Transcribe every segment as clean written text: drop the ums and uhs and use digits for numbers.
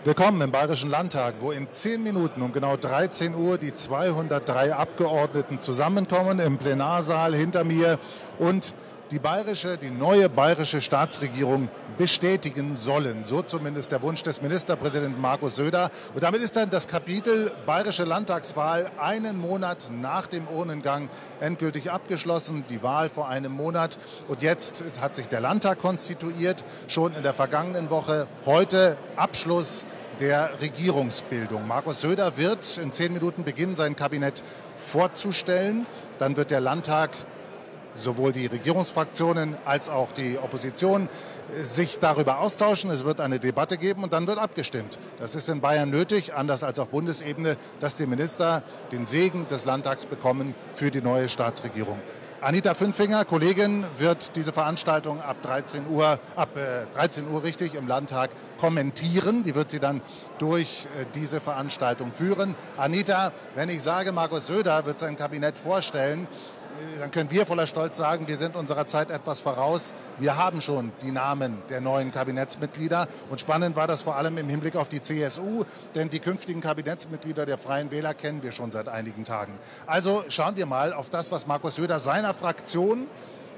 Willkommen im Bayerischen Landtag, wo in 10 Minuten um genau 13 Uhr die 203 Abgeordneten zusammenkommen im Plenarsaal hinter mir und die neue bayerische Staatsregierung bestätigen sollen. So zumindest der Wunsch des Ministerpräsidenten Markus Söder. Und damit ist dann das Kapitel Bayerische Landtagswahl einen Monat nach dem Urnengang endgültig abgeschlossen. Die Wahl vor einem Monat. Und jetzt hat sich der Landtag konstituiert, schon in der vergangenen Woche. Heute Abschluss der Regierungsbildung. Markus Söder wird in 10 Minuten beginnen, sein Kabinett vorzustellen. Dann wird der Landtag, sowohl die Regierungsfraktionen als auch die Opposition, sich darüber austauschen. Es wird eine Debatte geben und dann wird abgestimmt. Das ist in Bayern nötig, anders als auf Bundesebene, dass die Minister den Segen des Landtags bekommen für die neue Staatsregierung. Anita Fünfinger, Kollegin, wird diese Veranstaltung ab 13 Uhr richtig im Landtag kommentieren. Die wird sie dann durch diese Veranstaltung führen. Anita, wenn ich sage, Markus Söder wird sein Kabinett vorstellen, dann können wir voller Stolz sagen, wir sind unserer Zeit etwas voraus. Wir haben schon die Namen der neuen Kabinettsmitglieder. Und spannend war das vor allem im Hinblick auf die CSU, denn die künftigen Kabinettsmitglieder der Freien Wähler kennen wir schon seit einigen Tagen. Also schauen wir mal auf das, was Markus Söder seiner Fraktion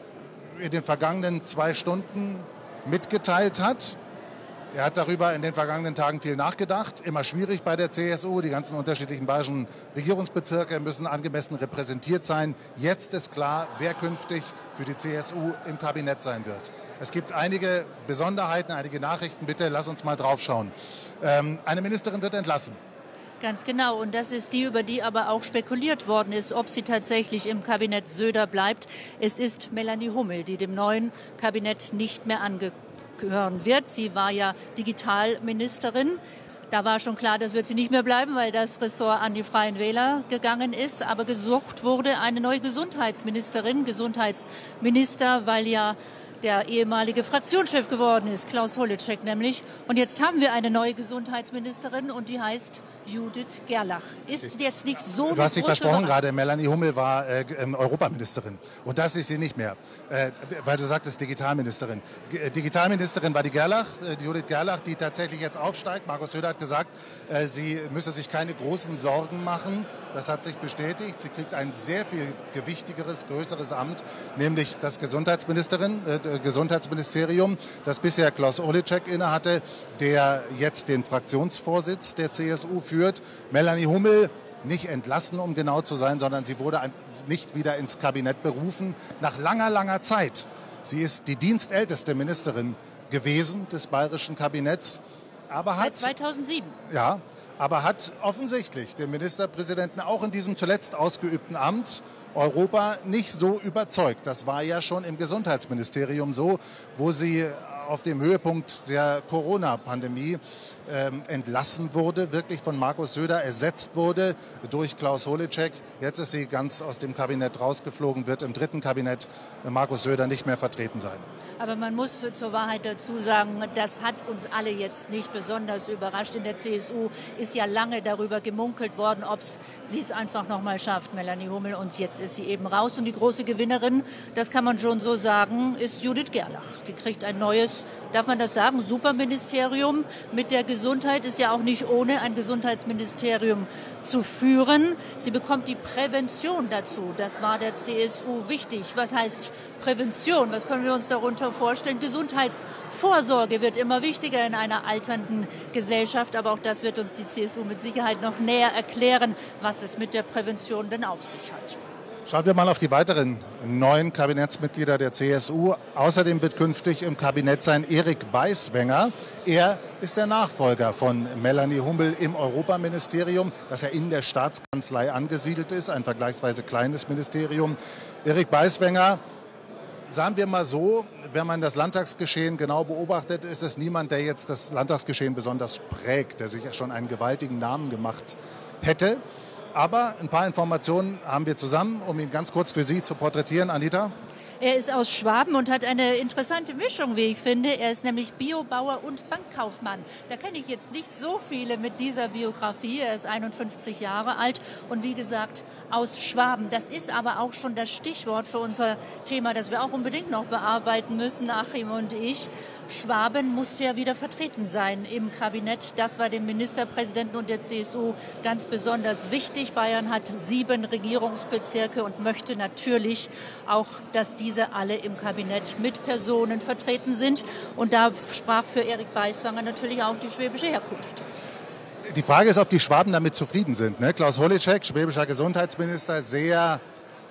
in den vergangenen 2 Stunden mitgeteilt hat. Er hat darüber in den vergangenen Tagen viel nachgedacht. Immer schwierig bei der CSU. Die ganzen unterschiedlichen bayerischen Regierungsbezirke müssen angemessen repräsentiert sein. Jetzt ist klar, wer künftig für die CSU im Kabinett sein wird. Es gibt einige Besonderheiten, einige Nachrichten. Bitte lass uns mal drauf schauen. Eine Ministerin wird entlassen. Ganz genau. Und das ist die, über die aber auch spekuliert worden ist, ob sie tatsächlich im Kabinett Söder bleibt. Es ist Melanie Hummel, die dem neuen Kabinett nicht mehr angehören wird. Sie war ja Digitalministerin. Da war schon klar, das wird sie nicht mehr bleiben, weil das Ressort an die Freien Wähler gegangen ist. Aber gesucht wurde eine neue Gesundheitsministerin, Gesundheitsminister, weil ja der ehemalige Fraktionschef geworden ist, Klaus Holleczek nämlich. Und jetzt haben wir eine neue Gesundheitsministerin und die heißt Judith Gerlach. Ist jetzt nicht so eine große. Du hast dich versprochen gerade, Melanie Hummel war Europaministerin. Und das ist sie nicht mehr, weil du sagtest Digitalministerin. Digitalministerin war die Gerlach, die Judith Gerlach, die tatsächlich jetzt aufsteigt. Markus Söder hat gesagt, sie müsse sich keine großen Sorgen machen. Das hat sich bestätigt. Sie kriegt ein sehr viel gewichtigeres, größeres Amt, nämlich das Gesundheitsministerium, das bisher Klaus Holleczek innehatte, der jetzt den Fraktionsvorsitz der CSU führt. Melanie Hummel nicht entlassen, um genau zu sein, sondern sie wurde nicht wieder ins Kabinett berufen, nach langer, langer Zeit. Sie ist die dienstälteste Ministerin gewesen des bayerischen Kabinetts. Aber seit 2007. Ja, aber hat offensichtlich den Ministerpräsidenten auch in diesem zuletzt ausgeübten Amt Europa nicht so überzeugt. Das war ja schon im Gesundheitsministerium so, wo sie auf dem Höhepunkt der Corona-Pandemie entlassen wurde, wirklich von Markus Söder ersetzt wurde durch Klaus Holleczek. Jetzt ist sie ganz aus dem Kabinett rausgeflogen, wird im 3. Kabinett Markus Söder nicht mehr vertreten sein. Aber man muss zur Wahrheit dazu sagen, das hat uns alle jetzt nicht besonders überrascht. In der CSU ist ja lange darüber gemunkelt worden, ob sie es einfach noch mal schafft, Melanie Hummel. Und jetzt ist sie eben raus. Und die große Gewinnerin, das kann man schon so sagen, ist Judith Gerlach. Die kriegt ein neues, darf man das sagen, Superministerium mit der Gesundheit. Ist ja auch nicht ohne, ein Gesundheitsministerium zu führen. Sie bekommt die Prävention dazu. Das war der CSU wichtig. Was heißt Prävention? Was können wir uns darunter vorstellen? Gesundheitsvorsorge wird immer wichtiger in einer alternden Gesellschaft. Aber auch das wird uns die CSU mit Sicherheit noch näher erklären, was es mit der Prävention denn auf sich hat. Schauen wir mal auf die weiteren neuen Kabinettsmitglieder der CSU. Außerdem wird künftig im Kabinett sein Erik Beiswenger. Er ist der Nachfolger von Melanie Hummel im Europaministerium, das ja in der Staatskanzlei angesiedelt ist, ein vergleichsweise kleines Ministerium. Erik Beiswenger, sagen wir mal so, wenn man das Landtagsgeschehen genau beobachtet, ist es niemand, der jetzt das Landtagsgeschehen besonders prägt, der sich schon einen gewaltigen Namen gemacht hätte. Aber ein paar Informationen haben wir zusammen, um ihn ganz kurz für Sie zu porträtieren. Anita? Er ist aus Schwaben und hat eine interessante Mischung, wie ich finde. Er ist nämlich Biobauer und Bankkaufmann. Da kenne ich jetzt nicht so viele mit dieser Biografie. Er ist 51 Jahre alt und wie gesagt aus Schwaben. Das ist aber auch schon das Stichwort für unser Thema, das wir auch unbedingt noch bearbeiten müssen, Achim und ich. Schwaben musste ja wieder vertreten sein im Kabinett. Das war dem Ministerpräsidenten und der CSU ganz besonders wichtig. Bayern hat 7 Regierungsbezirke und möchte natürlich auch, dass diese alle im Kabinett mit Personen vertreten sind. Und da sprach für Erik Beiswanger natürlich auch die schwäbische Herkunft. Die Frage ist, ob die Schwaben damit zufrieden sind. Ne? Klaus Holleczek, schwäbischer Gesundheitsminister, sehr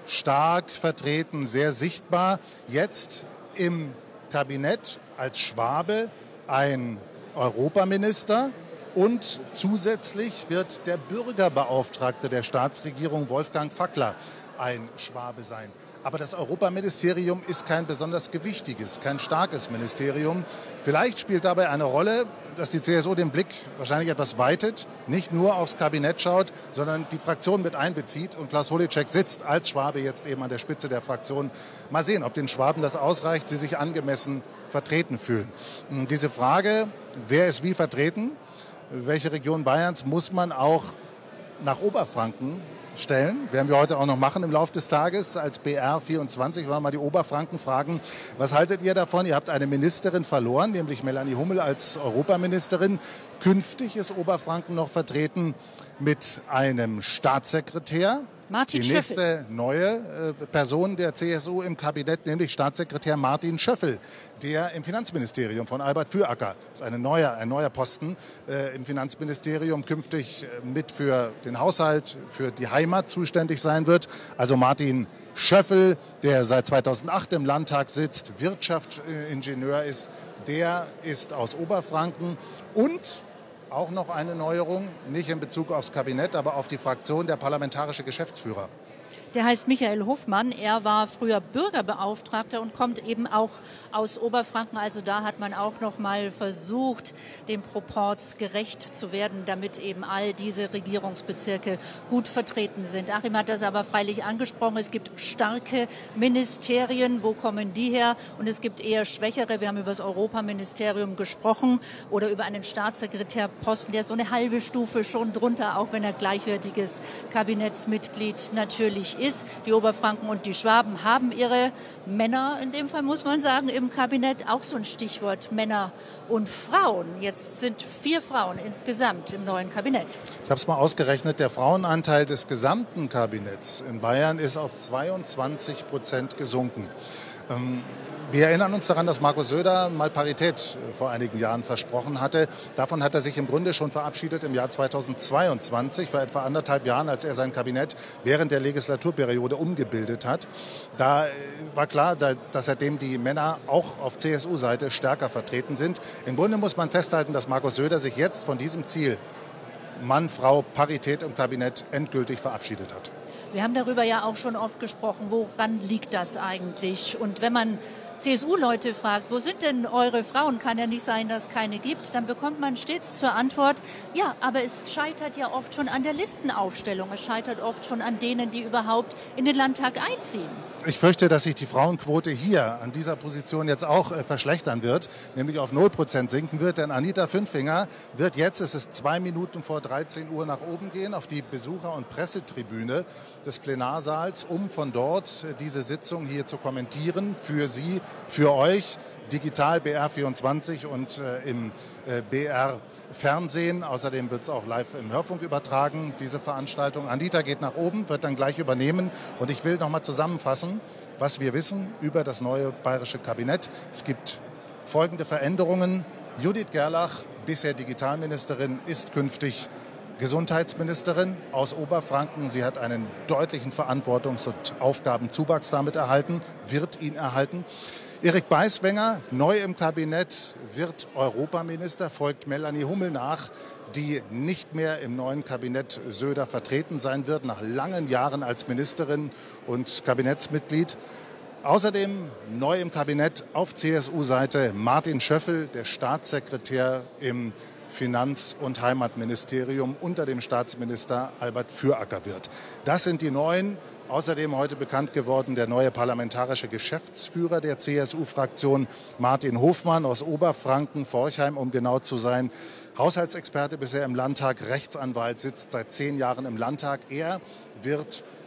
stark vertreten, sehr sichtbar. Jetzt im Kabinett als Schwabe ein Europaminister und zusätzlich wird der Bürgerbeauftragte der Staatsregierung Wolfgang Fackler ein Schwabe sein. Aber das Europaministerium ist kein besonders gewichtiges, kein starkes Ministerium. Vielleicht spielt dabei eine Rolle, dass die CSU den Blick wahrscheinlich etwas weitet, nicht nur aufs Kabinett schaut, sondern die Fraktion mit einbezieht. Und Klaus Holleczek sitzt als Schwabe jetzt eben an der Spitze der Fraktion. Mal sehen, ob den Schwaben das ausreicht, sie sich angemessen vertreten fühlen. Diese Frage, wer ist wie vertreten, welche Region Bayerns, muss man auch nach Oberfranken stellen. Werden wir heute auch noch machen im Laufe des Tages. Als BR24 wollen wir mal die Oberfranken fragen, was haltet ihr davon? Ihr habt eine Ministerin verloren, nämlich Melanie Hummel als Europaministerin. Künftig ist Oberfranken noch vertreten mit einem Staatssekretär. Martin die nächste neue Person der CSU im Kabinett, nämlich Staatssekretär Martin Schöffel, der im Finanzministerium von Albert Füracker, das ist ein neuer Posten im Finanzministerium, künftig mit für den Haushalt, für die Heimat zuständig sein wird. Also Martin Schöffel, der seit 2008 im Landtag sitzt, Wirtschaftsingenieur ist, der ist aus Oberfranken. Und auch noch eine Neuerung, nicht in Bezug aufs Kabinett, aber auf die Fraktion, der parlamentarische Geschäftsführer. Der heißt Michael Hofmann. Er war früher Bürgerbeauftragter und kommt eben auch aus Oberfranken. Also da hat man auch noch mal versucht, dem Proporz gerecht zu werden, damit eben all diese Regierungsbezirke gut vertreten sind. Achim hat das aber freilich angesprochen. Es gibt starke Ministerien. Wo kommen die her? Und es gibt eher schwächere. Wir haben über das Europaministerium gesprochen oder über einen Staatssekretärposten, der ist so eine halbe Stufe schon drunter, auch wenn er gleichwertiges Kabinettsmitglied natürlich ist. Die Oberfranken und die Schwaben haben ihre Männer, in dem Fall muss man sagen, im Kabinett. Auch so ein Stichwort, Männer und Frauen. Jetzt sind 4 Frauen insgesamt im neuen Kabinett. Ich habe es mal ausgerechnet, der Frauenanteil des gesamten Kabinetts in Bayern ist auf 22% gesunken. Wir erinnern uns daran, dass Markus Söder mal Parität vor einigen Jahren versprochen hatte. Davon hat er sich im Grunde schon verabschiedet im Jahr 2022, vor etwa 1,5 Jahren, als er sein Kabinett während der Legislaturperiode umgebildet hat. Da war klar, dass seitdem die Männer auch auf CSU-Seite stärker vertreten sind. Im Grunde muss man festhalten, dass Markus Söder sich jetzt von diesem Ziel Mann-Frau-Parität im Kabinett endgültig verabschiedet hat. Wir haben darüber ja auch schon oft gesprochen. Woran liegt das eigentlich? Und wenn man CSU-Leute fragt, wo sind denn eure Frauen? Kann ja nicht sein, dass es keine gibt. Dann bekommt man stets zur Antwort, ja, aber es scheitert ja oft schon an der Listenaufstellung. Es scheitert oft schon an denen, die überhaupt in den Landtag einziehen. Ich fürchte, dass sich die Frauenquote hier an dieser Position jetzt auch verschlechtern wird, nämlich auf 0% sinken wird. Denn Anita Fünfinger wird jetzt, es ist 2 Minuten vor 13 Uhr, nach oben gehen auf die Besucher- und Pressetribüne des Plenarsaals, um von dort diese Sitzung hier zu kommentieren. Für Sie, für euch, digital BR24 und im BR Fernsehen. Außerdem wird es auch live im Hörfunk übertragen, diese Veranstaltung. Anita geht nach oben, wird dann gleich übernehmen. Und ich will noch mal zusammenfassen, was wir wissen über das neue bayerische Kabinett. Es gibt folgende Veränderungen. Judith Gerlach, bisher Digitalministerin, ist künftig Gesundheitsministerin aus Oberfranken. Sie hat einen deutlichen Verantwortungs- und Aufgabenzuwachs damit erhalten, wird ihn erhalten. Erik Beiswanger, neu im Kabinett, wird Europaminister, folgt Melanie Hummel nach, die nicht mehr im neuen Kabinett Söder vertreten sein wird, nach langen Jahren als Ministerin und Kabinettsmitglied. Außerdem neu im Kabinett auf CSU-Seite Martin Schöffel, der Staatssekretär im Finanz- und Heimatministerium unter dem Staatsminister Albert Füracker wird. Das sind die neuen. Außerdem heute bekannt geworden der neue parlamentarische Geschäftsführer der CSU-Fraktion, Martin Hofmann aus Oberfranken, Forchheim, um genau zu sein. Haushaltsexperte bisher im Landtag, Rechtsanwalt, sitzt seit 10 Jahren im Landtag. Er wird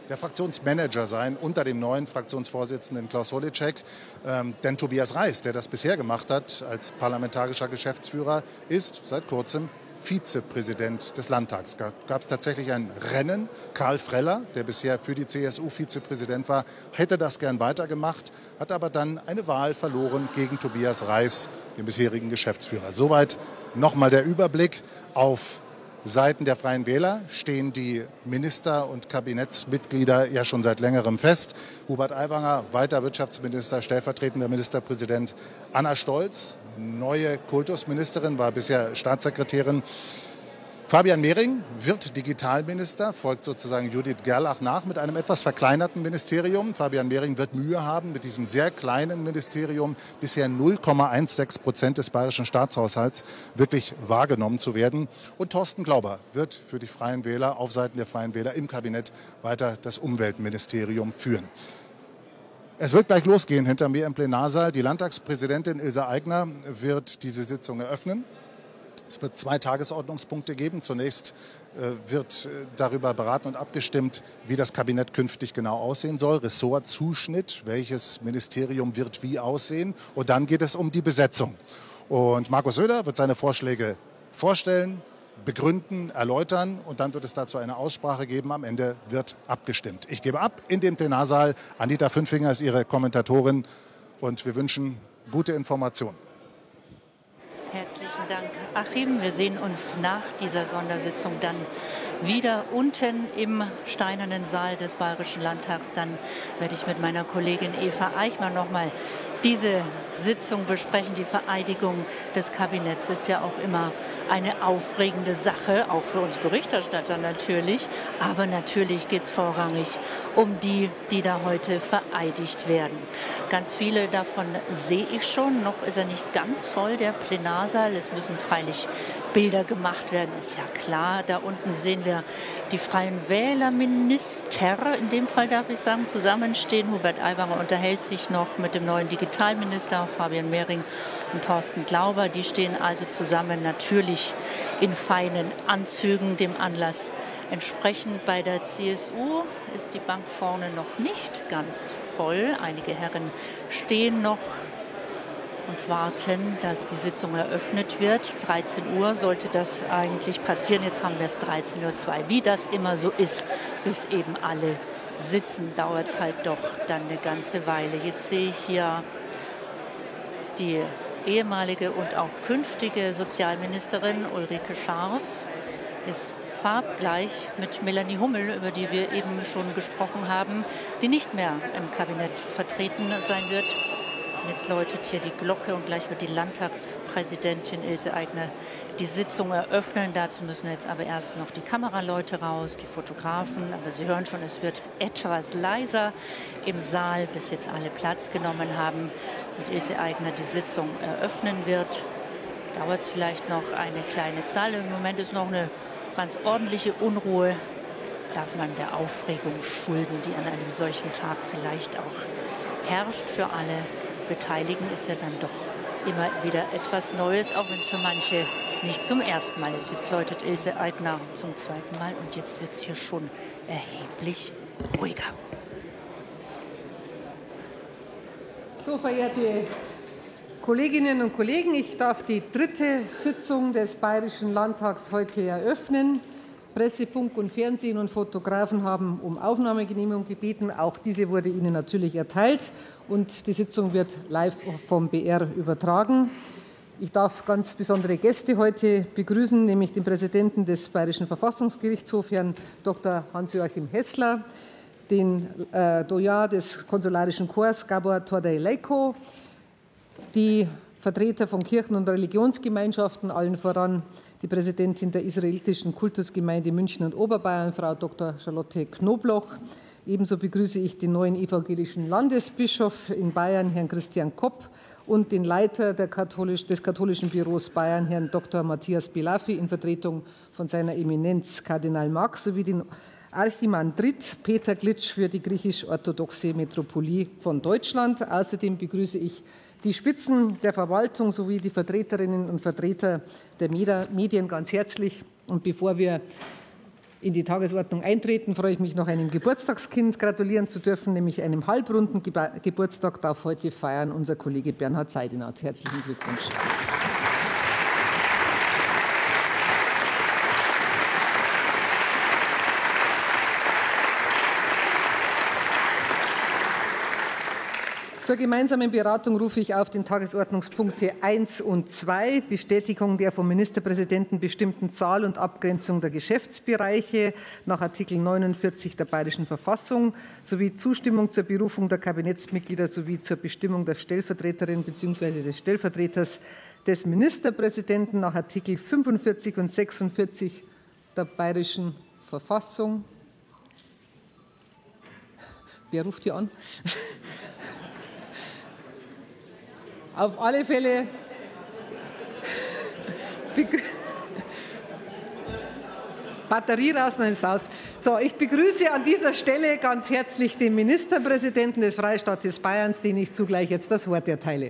der Fraktionsmanager sein unter dem neuen Fraktionsvorsitzenden Klaus Holleczek. Denn Tobias Reis, der das bisher gemacht hat als parlamentarischer Geschäftsführer, ist seit kurzem Vizepräsident des Landtags. Gab es tatsächlich ein Rennen. Karl Freller, der bisher für die CSU Vizepräsident war, hätte das gern weitergemacht, hat aber dann eine Wahl verloren gegen Tobias Reis, den bisherigen Geschäftsführer. Soweit nochmal der Überblick. Auf Seiten der Freien Wähler stehen die Minister und Kabinettsmitglieder ja schon seit längerem fest. Hubert Aiwanger, weiter Wirtschaftsminister, stellvertretender Ministerpräsident. Anna Stolz, neue Kultusministerin, war bisher Staatssekretärin. Fabian Mehring wird Digitalminister, folgt sozusagen Judith Gerlach nach mit einem etwas verkleinerten Ministerium. Fabian Mehring wird Mühe haben, mit diesem sehr kleinen Ministerium bisher 0,16% des bayerischen Staatshaushalts wirklich wahrgenommen zu werden. Und Thorsten Glauber wird für die Freien Wähler auf Seiten der Freien Wähler im Kabinett weiter das Umweltministerium führen. Es wird gleich losgehen hinter mir im Plenarsaal. Die Landtagspräsidentin Ilse Aigner wird diese Sitzung eröffnen. Es wird 2 Tagesordnungspunkte geben. Zunächst wird darüber beraten und abgestimmt, wie das Kabinett künftig genau aussehen soll. Ressortzuschnitt, welches Ministerium wird wie aussehen. Und dann geht es um die Besetzung. Und Markus Söder wird seine Vorschläge vorstellen, begründen, erläutern. Und dann wird es dazu eine Aussprache geben. Am Ende wird abgestimmt. Ich gebe ab in den Plenarsaal. Anita Fünfinger ist Ihre Kommentatorin. Und wir wünschen gute Informationen. Herzlichen Dank, Achim. Wir sehen uns nach dieser Sondersitzung dann wieder unten im steinernen Saal des Bayerischen Landtags. Dann werde ich mit meiner Kollegin Eva Eichmann noch mal diese Sitzung besprechen. Die Vereidigung des Kabinetts ist ja auch immer eine aufregende Sache, auch für uns Berichterstatter natürlich. Aber natürlich geht es vorrangig um die, die da heute vereidigt werden. Ganz viele davon sehe ich schon. Noch ist er nicht ganz voll, der Plenarsaal. Es müssen freilich Bilder gemacht werden, ist ja klar. Da unten sehen wir die Freien Wählerminister, in dem Fall darf ich sagen, zusammenstehen. Hubert Aiwanger unterhält sich noch mit dem neuen Digitalminister Fabian Mehring und Thorsten Glauber. Die stehen also zusammen, natürlich in feinen Anzügen, dem Anlass entsprechend. Bei der CSU ist die Bank vorne noch nicht ganz voll. Einige Herren stehen noch und warten, dass die Sitzung eröffnet wird. 13 Uhr sollte das eigentlich passieren. Jetzt haben wir es 13:02 Uhr. Wie das immer so ist, bis eben alle sitzen, dauert es halt doch dann eine ganze Weile. Jetzt sehe ich hier die ehemalige und auch künftige Sozialministerin Ulrike Scharf. Ist farbgleich mit Melanie Hummel, über die wir eben schon gesprochen haben, die nicht mehr im Kabinett vertreten sein wird. Jetzt läutet hier die Glocke und gleich wird die Landtagspräsidentin Ilse Aigner die Sitzung eröffnen. Dazu müssen jetzt aber erst noch die Kameraleute raus, die Fotografen. Aber Sie hören schon, es wird etwas leiser im Saal, bis jetzt alle Platz genommen haben und Ilse Aigner die Sitzung eröffnen wird. Dauert es vielleicht noch eine kleine Zahl. Im Moment ist noch eine ganz ordentliche Unruhe. Darf man der Aufregung schulden, die an einem solchen Tag vielleicht auch herrscht für alle Beteiligten, ist ja dann doch immer wieder etwas Neues, auch wenn es für manche nicht zum ersten Mal ist. Jetzt läutet Ilse Aigner zum zweiten Mal und jetzt wird es hier schon erheblich ruhiger. So, verehrte Kolleginnen und Kollegen, ich darf die 3. Sitzung des Bayerischen Landtags heute eröffnen. Presse, Funk und Fernsehen und Fotografen haben um Aufnahmegenehmigung gebeten. Auch diese wurde Ihnen natürlich erteilt und die Sitzung wird live vom BR übertragen. Ich darf ganz besondere Gäste heute begrüßen, nämlich den Präsidenten des Bayerischen Verfassungsgerichtshofs, Herrn Dr. Hans-Joachim Hessler, den Doyen des Konsularischen Korps, Gabor Tordei-Leiko, die Vertreter von Kirchen- und Religionsgemeinschaften, allen voran die Präsidentin der israelitischen Kultusgemeinde München und Oberbayern, Frau Dr. Charlotte Knobloch. Ebenso begrüße ich den neuen evangelischen Landesbischof in Bayern, Herrn Christian Kopp, und den Leiter des katholischen Büros Bayern, Herrn Dr. Matthias Belafi, in Vertretung von seiner Eminenz Kardinal Marx, sowie den Archimandrit Peter Glitsch für die griechisch-orthodoxe Metropolie von Deutschland. Außerdem begrüße ich die Spitzen der Verwaltung sowie die Vertreterinnen und Vertreter der Medien ganz herzlich. Und bevor wir in die Tagesordnung eintreten, freue ich mich, noch einem Geburtstagskind gratulieren zu dürfen, nämlich einem halbrunden Geburtstag darf heute feiern unser Kollege Bernhard Seidenat. Herzlichen Glückwunsch. Zur gemeinsamen Beratung rufe ich auf den Tagesordnungspunkte 1 und 2, Bestätigung der vom Ministerpräsidenten bestimmten Zahl und Abgrenzung der Geschäftsbereiche nach Artikel 49 der Bayerischen Verfassung sowie Zustimmung zur Berufung der Kabinettsmitglieder sowie zur Bestimmung der Stellvertreterin bzw. des Stellvertreters des Ministerpräsidenten nach Artikel 45 und 46 der Bayerischen Verfassung. Wer ruft hier an? Auf alle Fälle Batterie raus, dann ist aus. So, ich begrüße an dieser Stelle ganz herzlich den Ministerpräsidenten des Freistaates Bayerns, den ich zugleich jetzt das Wort erteile.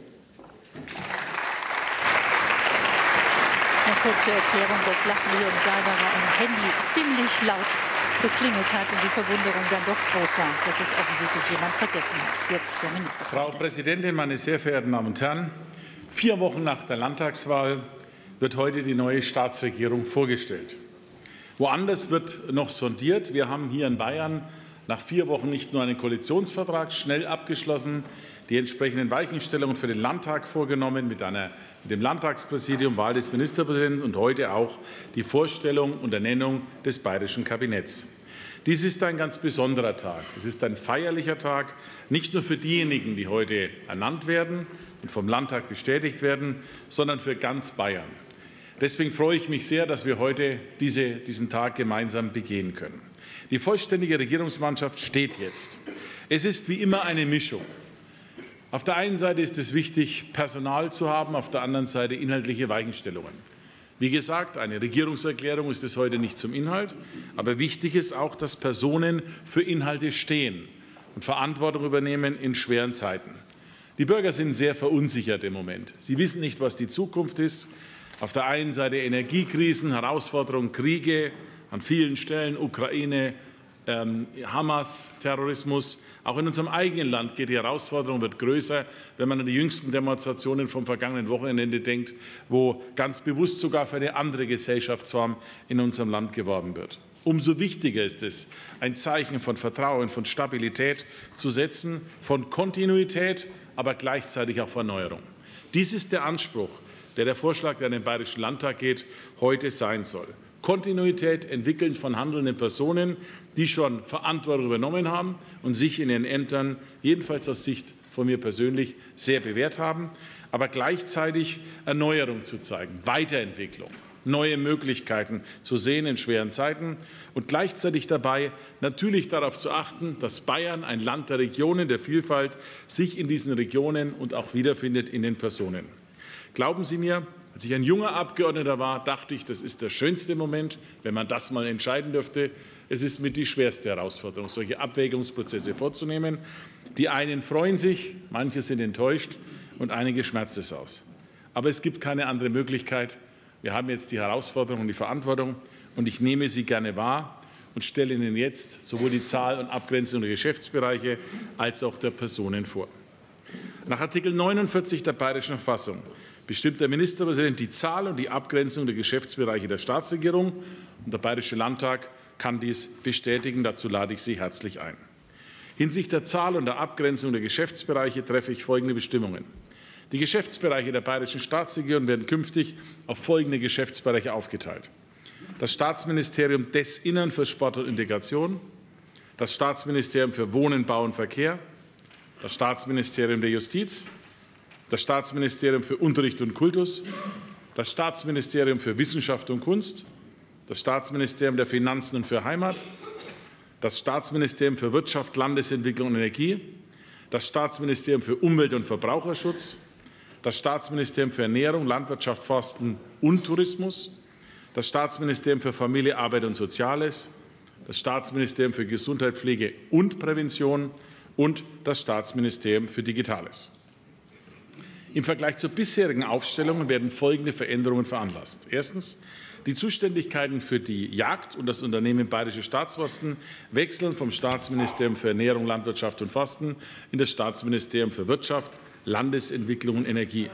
Eine kurze Erklärung, das Lachen hier im Saal war, weil ein Handy ziemlich laut geklingelt hat und die Verwunderung dann doch groß war, dass es offensichtlich jemand vergessen hat. Jetzt der Ministerpräsident. Frau Präsidentin, meine sehr verehrten Damen und Herren! 4 Wochen nach der Landtagswahl wird heute die neue Staatsregierung vorgestellt. Woanders wird noch sondiert. Wir haben hier in Bayern nach 4 Wochen nicht nur einen Koalitionsvertrag schnell abgeschlossen, die entsprechenden Weichenstellungen für den Landtag vorgenommen mit dem Landtagspräsidium, Wahl des Ministerpräsidenten und heute auch die Vorstellung und Ernennung des bayerischen Kabinetts. Dies ist ein ganz besonderer Tag. Es ist ein feierlicher Tag, nicht nur für diejenigen, die heute ernannt werden und vom Landtag bestätigt werden, sondern für ganz Bayern. Deswegen freue ich mich sehr, dass wir heute diesen Tag gemeinsam begehen können. Die vollständige Regierungsmannschaft steht jetzt. Es ist wie immer eine Mischung. Auf der einen Seite ist es wichtig, Personal zu haben, auf der anderen Seite inhaltliche Weichenstellungen. Wie gesagt, eine Regierungserklärung ist es heute nicht zum Inhalt, aber wichtig ist auch, dass Personen für Inhalte stehen und Verantwortung übernehmen in schweren Zeiten. Die Bürger sind sehr verunsichert im Moment. Sie wissen nicht, was die Zukunft ist. Auf der einen Seite Energiekrisen, Herausforderungen, Kriege an vielen Stellen, Ukraine, Hamas, Terrorismus. Auch in unserem eigenen Land geht die Herausforderung, wird größer, wenn man an die jüngsten Demonstrationen vom vergangenen Wochenende denkt, wo ganz bewusst sogar für eine andere Gesellschaftsform in unserem Land geworben wird. Umso wichtiger ist es, ein Zeichen von Vertrauen, von Stabilität zu setzen, von Kontinuität, aber gleichzeitig auch von Erneuerung. Dies ist der Anspruch, der Vorschlag, der an den Bayerischen Landtag geht, heute sein soll. Kontinuität entwickeln von handelnden Personen, die schon Verantwortung übernommen haben und sich in ihren Ämtern, jedenfalls aus Sicht von mir persönlich, sehr bewährt haben, aber gleichzeitig Erneuerung zu zeigen, Weiterentwicklung, neue Möglichkeiten zu sehen in schweren Zeiten und gleichzeitig dabei natürlich darauf zu achten, dass Bayern, ein Land der Regionen, der Vielfalt, sich in diesen Regionen und auch wiederfindet in den Personen. Glauben Sie mir, als ich ein junger Abgeordneter war, dachte ich, das ist der schönste Moment, wenn man das mal entscheiden dürfte. Es ist mit die schwerste Herausforderung, solche Abwägungsprozesse vorzunehmen. Die einen freuen sich, manche sind enttäuscht und einige schmerzt es aus. Aber es gibt keine andere Möglichkeit. Wir haben jetzt die Herausforderung und die Verantwortung, und ich nehme sie gerne wahr und stelle Ihnen jetzt sowohl die Zahl und Abgrenzung der Geschäftsbereiche als auch der Personen vor. Nach Artikel 49 der Bayerischen Verfassung bestimmt der Ministerpräsident die Zahl und die Abgrenzung der Geschäftsbereiche der Staatsregierung, und der Bayerische Landtag kann dies bestätigen. Dazu lade ich Sie herzlich ein. Hinsichtlich der Zahl und der Abgrenzung der Geschäftsbereiche treffe ich folgende Bestimmungen. Die Geschäftsbereiche der Bayerischen Staatsregierung werden künftig auf folgende Geschäftsbereiche aufgeteilt: Das Staatsministerium des Innern für Sport und Integration, das Staatsministerium für Wohnen, Bau und Verkehr, das Staatsministerium der Justiz, das Staatsministerium für Unterricht und Kultus, das Staatsministerium für Wissenschaft und Kunst, das Staatsministerium der Finanzen und für Heimat, das Staatsministerium für Wirtschaft, Landesentwicklung und Energie, das Staatsministerium für Umwelt und Verbraucherschutz, das Staatsministerium für Ernährung, Landwirtschaft, Forsten und Tourismus, das Staatsministerium für Familie, Arbeit und Soziales, das Staatsministerium für Gesundheit, Pflege und Prävention und das Staatsministerium für Digitales. Im Vergleich zur bisherigen Aufstellung werden folgende Veränderungen veranlasst. Erstens. Die Zuständigkeiten für die Jagd und das Unternehmen Bayerische Staatsforsten wechseln vom Staatsministerium für Ernährung, Landwirtschaft und Forsten in das Staatsministerium für Wirtschaft, Landesentwicklung und Energie.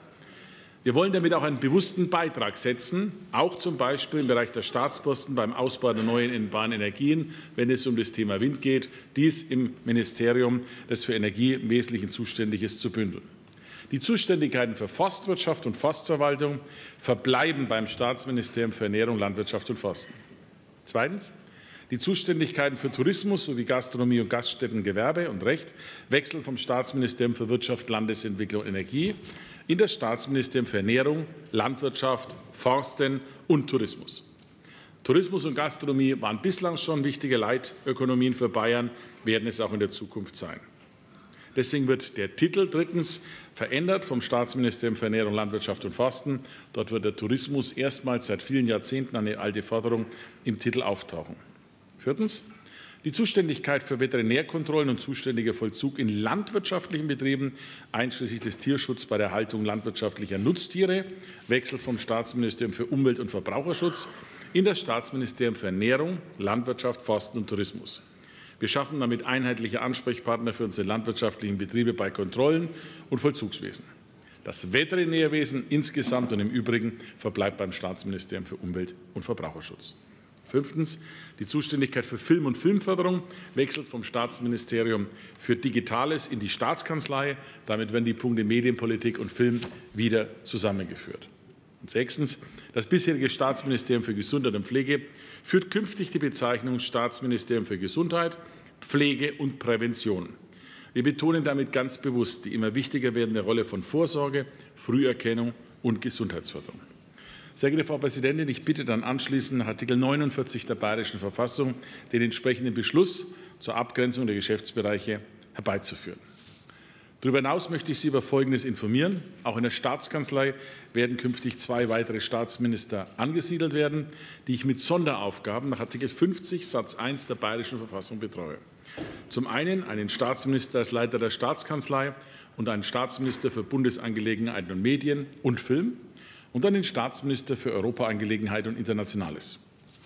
Wir wollen damit auch einen bewussten Beitrag setzen, auch zum Beispiel im Bereich der Staatsposten beim Ausbau der neuen erneuerbaren Energien, wenn es um das Thema Wind geht, dies im Ministerium, das für Energie im Wesentlichen zuständig ist, zu bündeln. Die Zuständigkeiten für Forstwirtschaft und Forstverwaltung verbleiben beim Staatsministerium für Ernährung, Landwirtschaft und Forsten. Zweitens. Die Zuständigkeiten für Tourismus sowie Gastronomie und Gaststätten, Gewerbe und Recht wechseln vom Staatsministerium für Wirtschaft, Landesentwicklung und Energie in das Staatsministerium für Ernährung, Landwirtschaft, Forsten und Tourismus. Tourismus und Gastronomie waren bislang schon wichtige Leitökonomien für Bayern, werden es auch in der Zukunft sein. Deswegen wird der Titel drittens verändert vom Staatsministerium für Ernährung, Landwirtschaft und Forsten. Dort wird der Tourismus erstmals seit vielen Jahrzehnten, eine alte Forderung, im Titel auftauchen. Viertens. Die Zuständigkeit für Veterinärkontrollen und zuständiger Vollzug in landwirtschaftlichen Betrieben, einschließlich des Tierschutzes bei der Haltung landwirtschaftlicher Nutztiere, wechselt vom Staatsministerium für Umwelt- und Verbraucherschutz in das Staatsministerium für Ernährung, Landwirtschaft, Forsten und Tourismus. Wir schaffen damit einheitliche Ansprechpartner für unsere landwirtschaftlichen Betriebe bei Kontrollen und Vollzugswesen. Das Veterinärwesen insgesamt und im Übrigen verbleibt beim Staatsministerium für Umwelt- und Verbraucherschutz. Fünftens. Die Zuständigkeit für Film und Filmförderung wechselt vom Staatsministerium für Digitales in die Staatskanzlei. Damit werden die Punkte Medienpolitik und Film wieder zusammengeführt. Und sechstens. Das bisherige Staatsministerium für Gesundheit und Pflege führt künftig die Bezeichnung Staatsministerium für Gesundheit, Pflege und Prävention. Wir betonen damit ganz bewusst die immer wichtiger werdende Rolle von Vorsorge, Früherkennung und Gesundheitsförderung. Sehr geehrte Frau Präsidentin, ich bitte dann anschließend nach Artikel 49 der Bayerischen Verfassung den entsprechenden Beschluss zur Abgrenzung der Geschäftsbereiche herbeizuführen. Darüber hinaus möchte ich Sie über Folgendes informieren. Auch in der Staatskanzlei werden künftig 2 weitere Staatsminister angesiedelt werden, die ich mit Sonderaufgaben nach Artikel 50 Satz 1 der Bayerischen Verfassung betreue. Zum einen einen Staatsminister als Leiter der Staatskanzlei und einen Staatsminister für Bundesangelegenheiten und Medien und Film und dann den Staatsminister für Europaangelegenheiten und Internationales.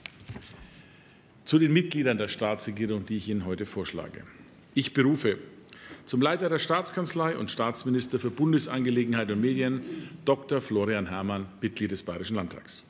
Zu den Mitgliedern der Staatsregierung, die ich Ihnen heute vorschlage. Ich berufe zum Leiter der Staatskanzlei und Staatsminister für Bundesangelegenheiten und Medien Dr. Florian Herrmann, Mitglied des Bayerischen Landtags.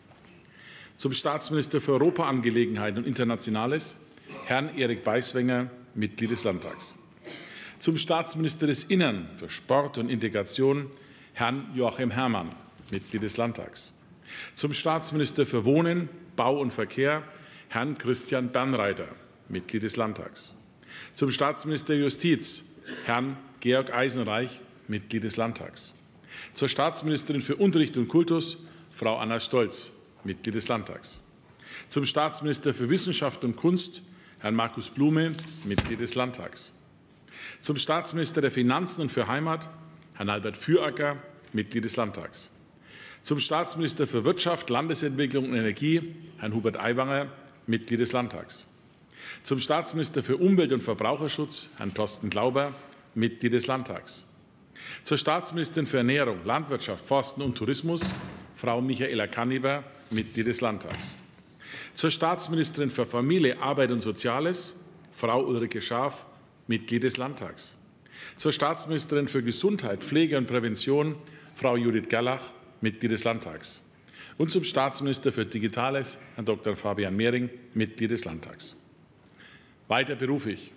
Zum Staatsminister für Europaangelegenheiten und Internationales Herrn Erik Beiswenger, Mitglied des Landtags. Zum Staatsminister des Innern für Sport und Integration Herrn Joachim Herrmann, Mitglied des Landtags. Zum Staatsminister für Wohnen, Bau und Verkehr Herrn Christian Bernreiter, Mitglied des Landtags. Zum Staatsminister der Justiz Herrn Georg Eisenreich, Mitglied des Landtags. Zur Staatsministerin für Unterricht und Kultus Frau Anna Stolz, Mitglied des Landtags. Zum Staatsminister für Wissenschaft und Kunst Herrn Markus Blume, Mitglied des Landtags. Zum Staatsminister der Finanzen und für Heimat Herrn Albert Füracker, Mitglied des Landtags. Zum Staatsminister für Wirtschaft, Landesentwicklung und Energie Herrn Hubert Aiwanger, Mitglied des Landtags. Zum Staatsminister für Umwelt- und Verbraucherschutz Herrn Thorsten Glauber, Mitglied des Landtags. Zur Staatsministerin für Ernährung, Landwirtschaft, Forsten und Tourismus Frau Michaela Kanniber, Mitglied des Landtags. Zur Staatsministerin für Familie, Arbeit und Soziales Frau Ulrike Schaaf, Mitglied des Landtags. Zur Staatsministerin für Gesundheit, Pflege und Prävention Frau Judith Gerlach, Mitglied des Landtags. Und zum Staatsminister für Digitales Herrn Dr. Fabian Mehring, Mitglied des Landtags. Weiter berufe ich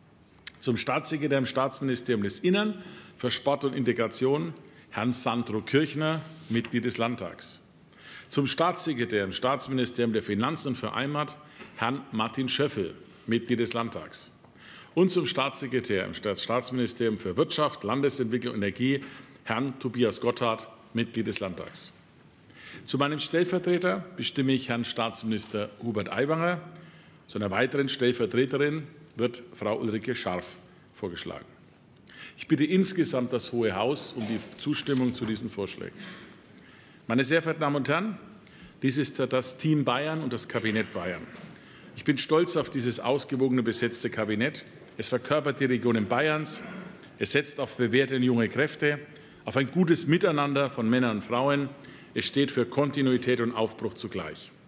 zum Staatssekretär im Staatsministerium des Innern für Sport und Integration Herrn Sandro Kirchner, Mitglied des Landtags. Zum Staatssekretär im Staatsministerium der Finanzen und für Heimat Herrn Martin Schöffel, Mitglied des Landtags. Und zum Staatssekretär im Staatsministerium für Wirtschaft, Landesentwicklung und Energie Herrn Tobias Gotthard, Mitglied des Landtags. Zu meinem Stellvertreter bestimme ich Herrn Staatsminister Hubert Aiwanger. Zu einer weiteren Stellvertreterin wird Frau Ulrike Scharf vorgeschlagen. Ich bitte insgesamt das Hohe Haus um die Zustimmung zu diesen Vorschlägen. Meine sehr verehrten Damen und Herren, dies ist das Team Bayern und das Kabinett Bayern. Ich bin stolz auf dieses ausgewogene besetzte Kabinett. Es verkörpert die Regionen Bayerns. Es setzt auf bewährte junge Kräfte, auf ein gutes Miteinander von Männern und Frauen. Es steht für Kontinuität und Aufbruch zugleich.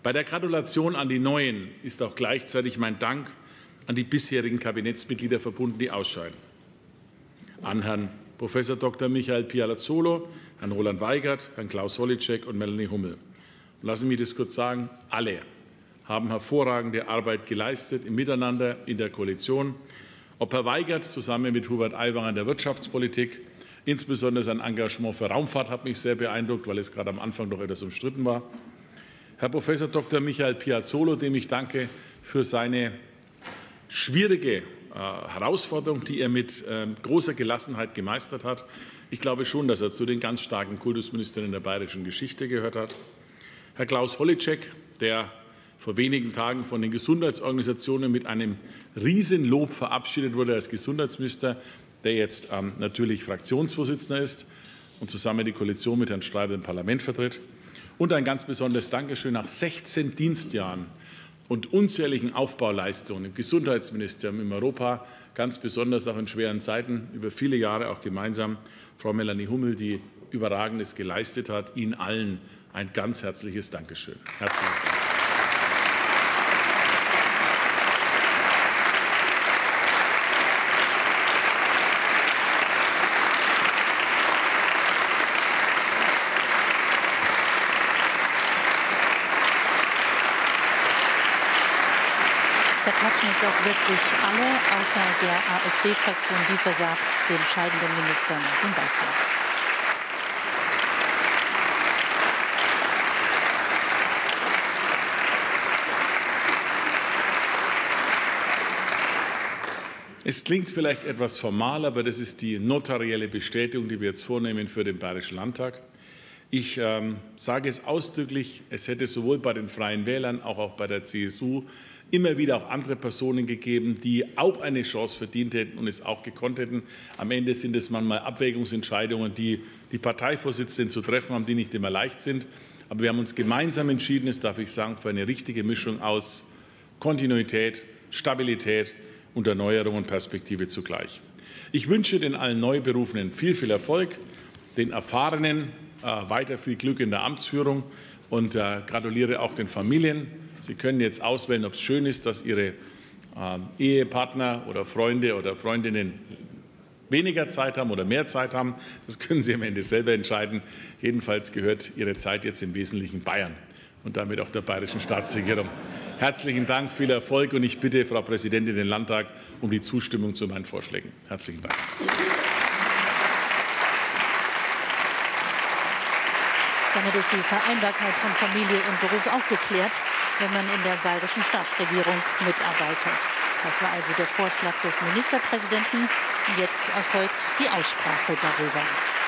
Bei der Gratulation an die Neuen ist auch gleichzeitig mein Dank an die bisherigen Kabinettsmitglieder verbunden, die ausscheiden. An Herrn Prof. Dr. Michael Pialazzolo, Herrn Roland Weigert, Herrn Klaus Holleczek und Melanie Hummel. Und lassen Sie mich das kurz sagen, alle haben hervorragende Arbeit geleistet im Miteinander in der Koalition. Ob Herr Weigert zusammen mit Hubert Aiwanger in der Wirtschaftspolitik, insbesondere sein Engagement für Raumfahrt hat mich sehr beeindruckt, weil es gerade am Anfang noch etwas umstritten war. Herr Prof. Dr. Michael Piazzolo, dem ich danke für seine schwierige Herausforderung, die er mit großer Gelassenheit gemeistert hat. Ich glaube schon, dass er zu den ganz starken Kultusministern in der bayerischen Geschichte gehört hat. Herr Klaus Holleczek, der vor wenigen Tagen von den Gesundheitsorganisationen mit einem Riesenlob verabschiedet wurde als Gesundheitsminister, der jetzt natürlich Fraktionsvorsitzender ist und zusammen die Koalition mit Herrn Streibel im Parlament vertritt. Und ein ganz besonderes Dankeschön nach 16 Dienstjahren und unzähligen Aufbauleistungen im Gesundheitsministerium, im Europa, ganz besonders auch in schweren Zeiten, über viele Jahre auch gemeinsam, Frau Melanie Hummel, die Überragendes geleistet hat. Ihnen allen ein ganz herzliches Dankeschön. Herzlichen Dank. Da klatschen jetzt auch wirklich alle, außer der AfD-Fraktion, die versagt den scheidenden Ministern den Beifall. Es klingt vielleicht etwas formal, aber das ist die notarielle Bestätigung, die wir jetzt vornehmen für den Bayerischen Landtag. Ich sage es ausdrücklich, es hätte sowohl bei den Freien Wählern, auch bei der CSU immer wieder auch andere Personen gegeben, die auch eine Chance verdient hätten und es auch gekonnt hätten. Am Ende sind es manchmal Abwägungsentscheidungen, die die Parteivorsitzenden zu treffen haben, die nicht immer leicht sind. Aber wir haben uns gemeinsam entschieden, das darf ich sagen, für eine richtige Mischung aus Kontinuität, Stabilität und Erneuerung und Perspektive zugleich. Ich wünsche den allen Neuberufenen viel, viel Erfolg, den Erfahrenen weiter viel Glück in der Amtsführung und gratuliere auch den Familien. Sie können jetzt auswählen, ob es schön ist, dass Ihre Ehepartner oder Freunde oder Freundinnen weniger Zeit haben oder mehr Zeit haben. Das können Sie am Ende selber entscheiden. Jedenfalls gehört Ihre Zeit jetzt im Wesentlichen Bayern und damit auch der bayerischen Staatsregierung. Herzlichen Dank, viel Erfolg und ich bitte Frau Präsidentin den Landtag um die Zustimmung zu meinen Vorschlägen. Herzlichen Dank. Damit ist die Vereinbarkeit von Familie und Beruf auch geklärt, wenn man in der bayerischen Staatsregierung mitarbeitet. Das war also der Vorschlag des Ministerpräsidenten. Und jetzt erfolgt die Aussprache darüber.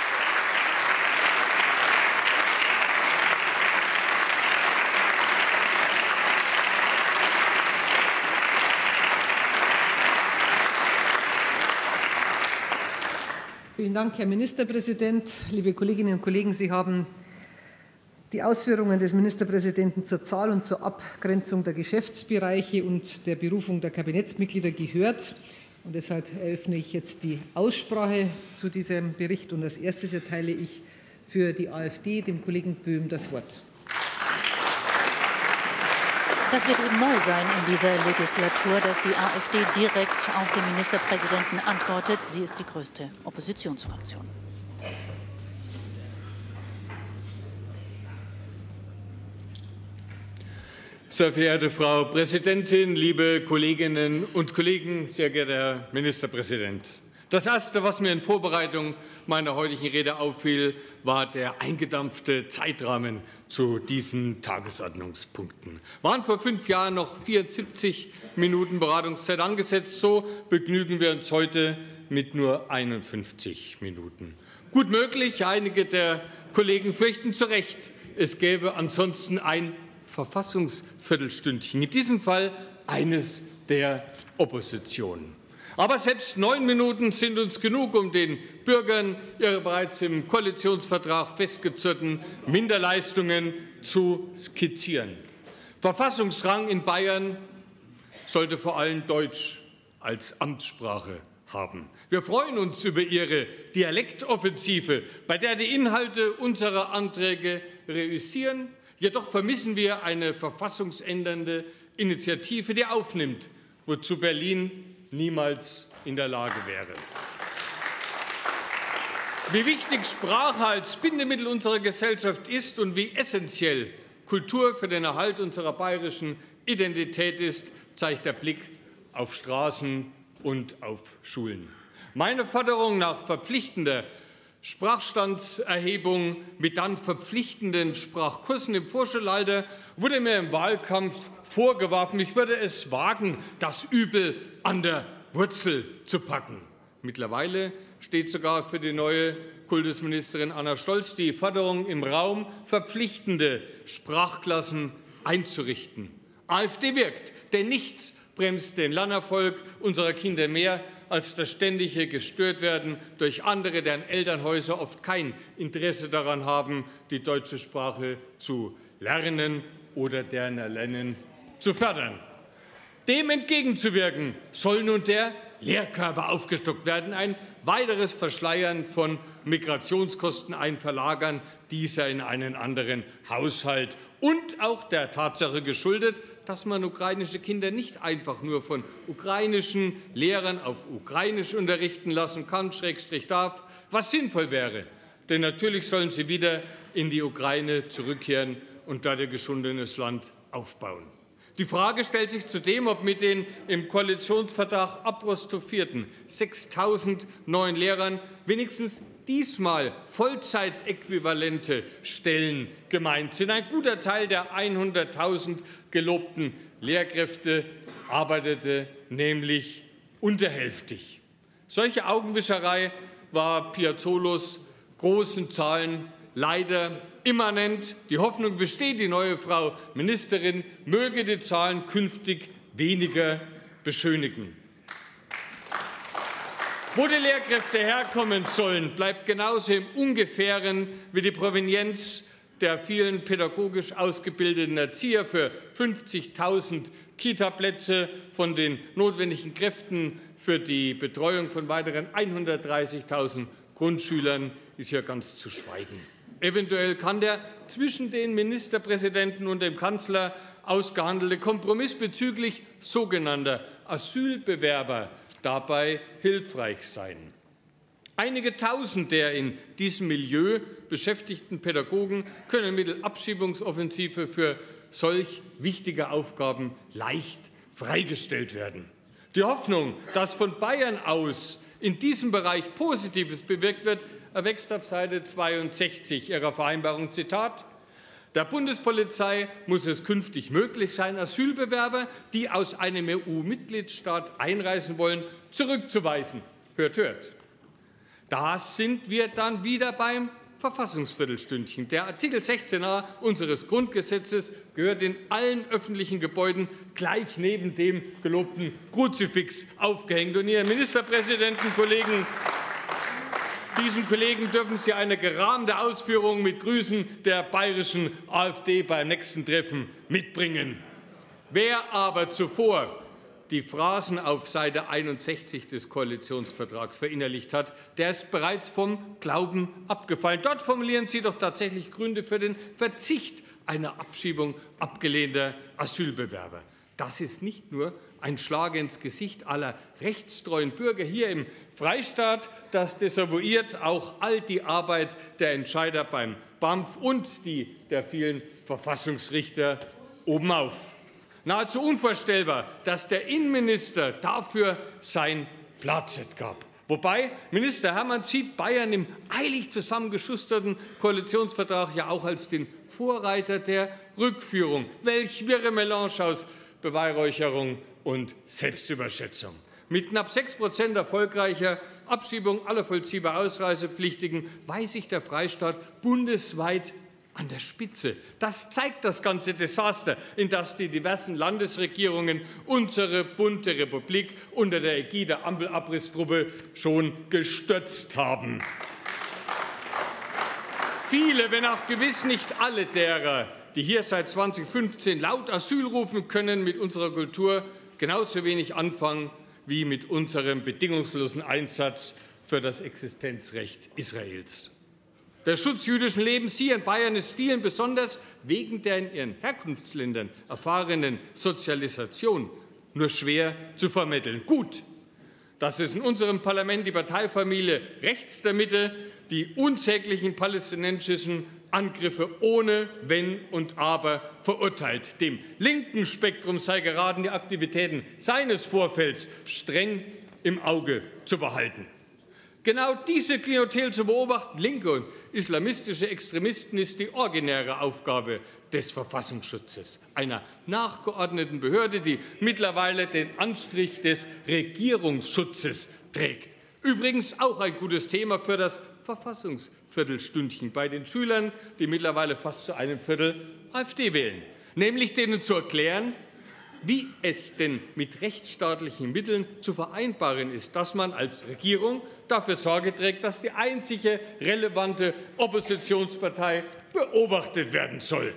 Vielen Dank, Herr Ministerpräsident. Liebe Kolleginnen und Kollegen, Sie haben die Ausführungen des Ministerpräsidenten zur Zahl und zur Abgrenzung der Geschäftsbereiche und der Berufung der Kabinettsmitglieder gehört. Und deshalb eröffne ich jetzt die Aussprache zu diesem Bericht. Und als erstes erteile ich für die AfD dem Kollegen Böhm das Wort. Das wird eben neu sein in dieser Legislatur, dass die AfD direkt auf den Ministerpräsidenten antwortet. Sie ist die größte Oppositionsfraktion. Sehr verehrte Frau Präsidentin, liebe Kolleginnen und Kollegen, sehr geehrter Herr Ministerpräsident! Das Erste, was mir in Vorbereitung meiner heutigen Rede auffiel, war der eingedampfte Zeitrahmen zu diesen Tagesordnungspunkten. Waren vor 5 Jahren noch 74 Minuten Beratungszeit angesetzt, so begnügen wir uns heute mit nur 51 Minuten. Gut möglich, einige der Kollegen fürchten zu Recht, es gäbe ansonsten ein Verfassungsviertelstündchen, in diesem Fall eines der Opposition. Aber selbst 9 Minuten sind uns genug, um den Bürgern ihre bereits im Koalitionsvertrag festgezurrten Minderleistungen zu skizzieren. Verfassungsrang in Bayern sollte vor allem Deutsch als Amtssprache haben. Wir freuen uns über Ihre Dialektoffensive, bei der die Inhalte unserer Anträge reüssieren, Jedoch vermissen wir eine verfassungsändernde Initiative, die aufnimmt, wozu Berlin niemals in der Lage wäre. Wie wichtig Sprache als Bindemittel unserer Gesellschaft ist und wie essentiell Kultur für den Erhalt unserer bayerischen Identität ist, zeigt der Blick auf Straßen und auf Schulen. Meine Forderung nach verpflichtender Sprachstandserhebung mit dann verpflichtenden Sprachkursen im Vorschulalter wurde mir im Wahlkampf vorgeworfen, ich würde es wagen, das Übel an der Wurzel zu packen. Mittlerweile steht sogar für die neue Kultusministerin Anna Stolz die Forderung im Raum, verpflichtende Sprachklassen einzurichten. AfD wirkt, denn nichts bremst den Lernerfolg unserer Kinder mehr als das ständige Gestörtwerden durch andere, deren Elternhäuser oft kein Interesse daran haben, die deutsche Sprache zu lernen oder deren Erlernen zu fördern. Dem entgegenzuwirken soll nun der Lehrkörper aufgestockt werden, ein weiteres Verschleiern von Migrationskosten, ein Verlagern dieser in einen anderen Haushalt und auch der Tatsache geschuldet, dass man ukrainische Kinder nicht einfach nur von ukrainischen Lehrern auf Ukrainisch unterrichten lassen kann, / darf, was sinnvoll wäre. Denn natürlich sollen sie wieder in die Ukraine zurückkehren und dort ihr geschundenes Land aufbauen. Die Frage stellt sich zudem, ob mit den im Koalitionsvertrag abrostoffierten 6.000 neuen Lehrern wenigstens diesmal Vollzeitäquivalente Stellen gemeint sind. Ein guter Teil der 100.000 gelobten Lehrkräfte arbeitete nämlich unterhälftig. Solche Augenwischerei war Piazzolos großen Zahlen leider immanent. Die Hoffnung besteht, die neue Frau Ministerin möge die Zahlen künftig weniger beschönigen. Wo die Lehrkräfte herkommen sollen, bleibt genauso im Ungefähren wie die Provenienz der vielen pädagogisch ausgebildeten Erzieher für 50.000 Kitaplätze von den notwendigen Kräften für die Betreuung von weiteren 130.000 Grundschülern ist hier ganz zu schweigen. Eventuell kann der zwischen den Ministerpräsidenten und dem Kanzler ausgehandelte Kompromiss bezüglich sogenannter Asylbewerber dabei hilfreich sein. Einige Tausend der in diesem Milieu beschäftigten Pädagogen können mittels Abschiebungsoffensive für solch wichtige Aufgaben leicht freigestellt werden. Die Hoffnung, dass von Bayern aus in diesem Bereich Positives bewirkt wird, erwächst auf Seite 62 Ihrer Vereinbarung. Zitat: Der Bundespolizei muss es künftig möglich sein, Asylbewerber, die aus einem EU-Mitgliedstaat einreisen wollen, zurückzuweisen. Hört, hört. Da sind wir dann wieder beim Verfassungsviertelstündchen. Der Artikel 16a unseres Grundgesetzes gehört in allen öffentlichen Gebäuden gleich neben dem gelobten Kruzifix aufgehängt. Und Ihre Ministerpräsidenten, Kollegen, diesen Kollegen dürfen Sie eine gerahmte Ausführung mit Grüßen der bayerischen AfD beim nächsten Treffen mitbringen. Wer aber zuvor die Phrasen auf Seite 61 des Koalitionsvertrags verinnerlicht hat, der ist bereits vom Glauben abgefallen. Dort formulieren Sie doch tatsächlich Gründe für den Verzicht einer Abschiebung abgelehnter Asylbewerber. Das ist nicht nur ein Schlag ins Gesicht aller rechtstreuen Bürger hier im Freistaat, das desavouiert auch all die Arbeit der Entscheider beim BAMF und die der vielen Verfassungsrichter obenauf. Nahezu unvorstellbar, dass der Innenminister dafür sein Platzett gab. Wobei Minister Hermann sieht Bayern im eilig zusammengeschusterten Koalitionsvertrag ja auch als den Vorreiter der Rückführung. Welch wirre Melange aus Beweihräucherung und Selbstüberschätzung. Mit knapp 6% erfolgreicher Abschiebung aller vollziehbar Ausreisepflichtigen weiß sich der Freistaat bundesweit an der Spitze. Das zeigt das ganze Desaster, in das die diversen Landesregierungen unsere bunte Republik unter der Ägide der Ampelabrisstruppe schon gestürzt haben. Viele, wenn auch gewiss nicht alle derer, die hier seit 2015 laut Asyl rufen, können mit unserer Kultur genauso wenig anfangen wie mit unserem bedingungslosen Einsatz für das Existenzrecht Israels. Der Schutz jüdischen Lebens hier in Bayern ist vielen besonders wegen der in ihren Herkunftsländern erfahrenen Sozialisation nur schwer zu vermitteln. Gut, dass es in unserem Parlament die Parteifamilie rechts der Mitte die unsäglichen palästinensischen Angriffe ohne Wenn und Aber verurteilt. Dem linken Spektrum sei geraten, die Aktivitäten seines Vorfelds streng im Auge zu behalten. Genau diese Klientel zu beobachten, linke und islamistische Extremisten, ist die originäre Aufgabe des Verfassungsschutzes, einer nachgeordneten Behörde, die mittlerweile den Anstrich des Regierungsschutzes trägt. Übrigens auch ein gutes Thema für das Verfassungsviertelstündchen bei den Schülern, die mittlerweile fast zu einem Viertel AfD wählen, nämlich denen zu erklären, wie es denn mit rechtsstaatlichen Mitteln zu vereinbaren ist, dass man als Regierung dafür Sorge trägt, dass die einzige relevante Oppositionspartei beobachtet werden soll.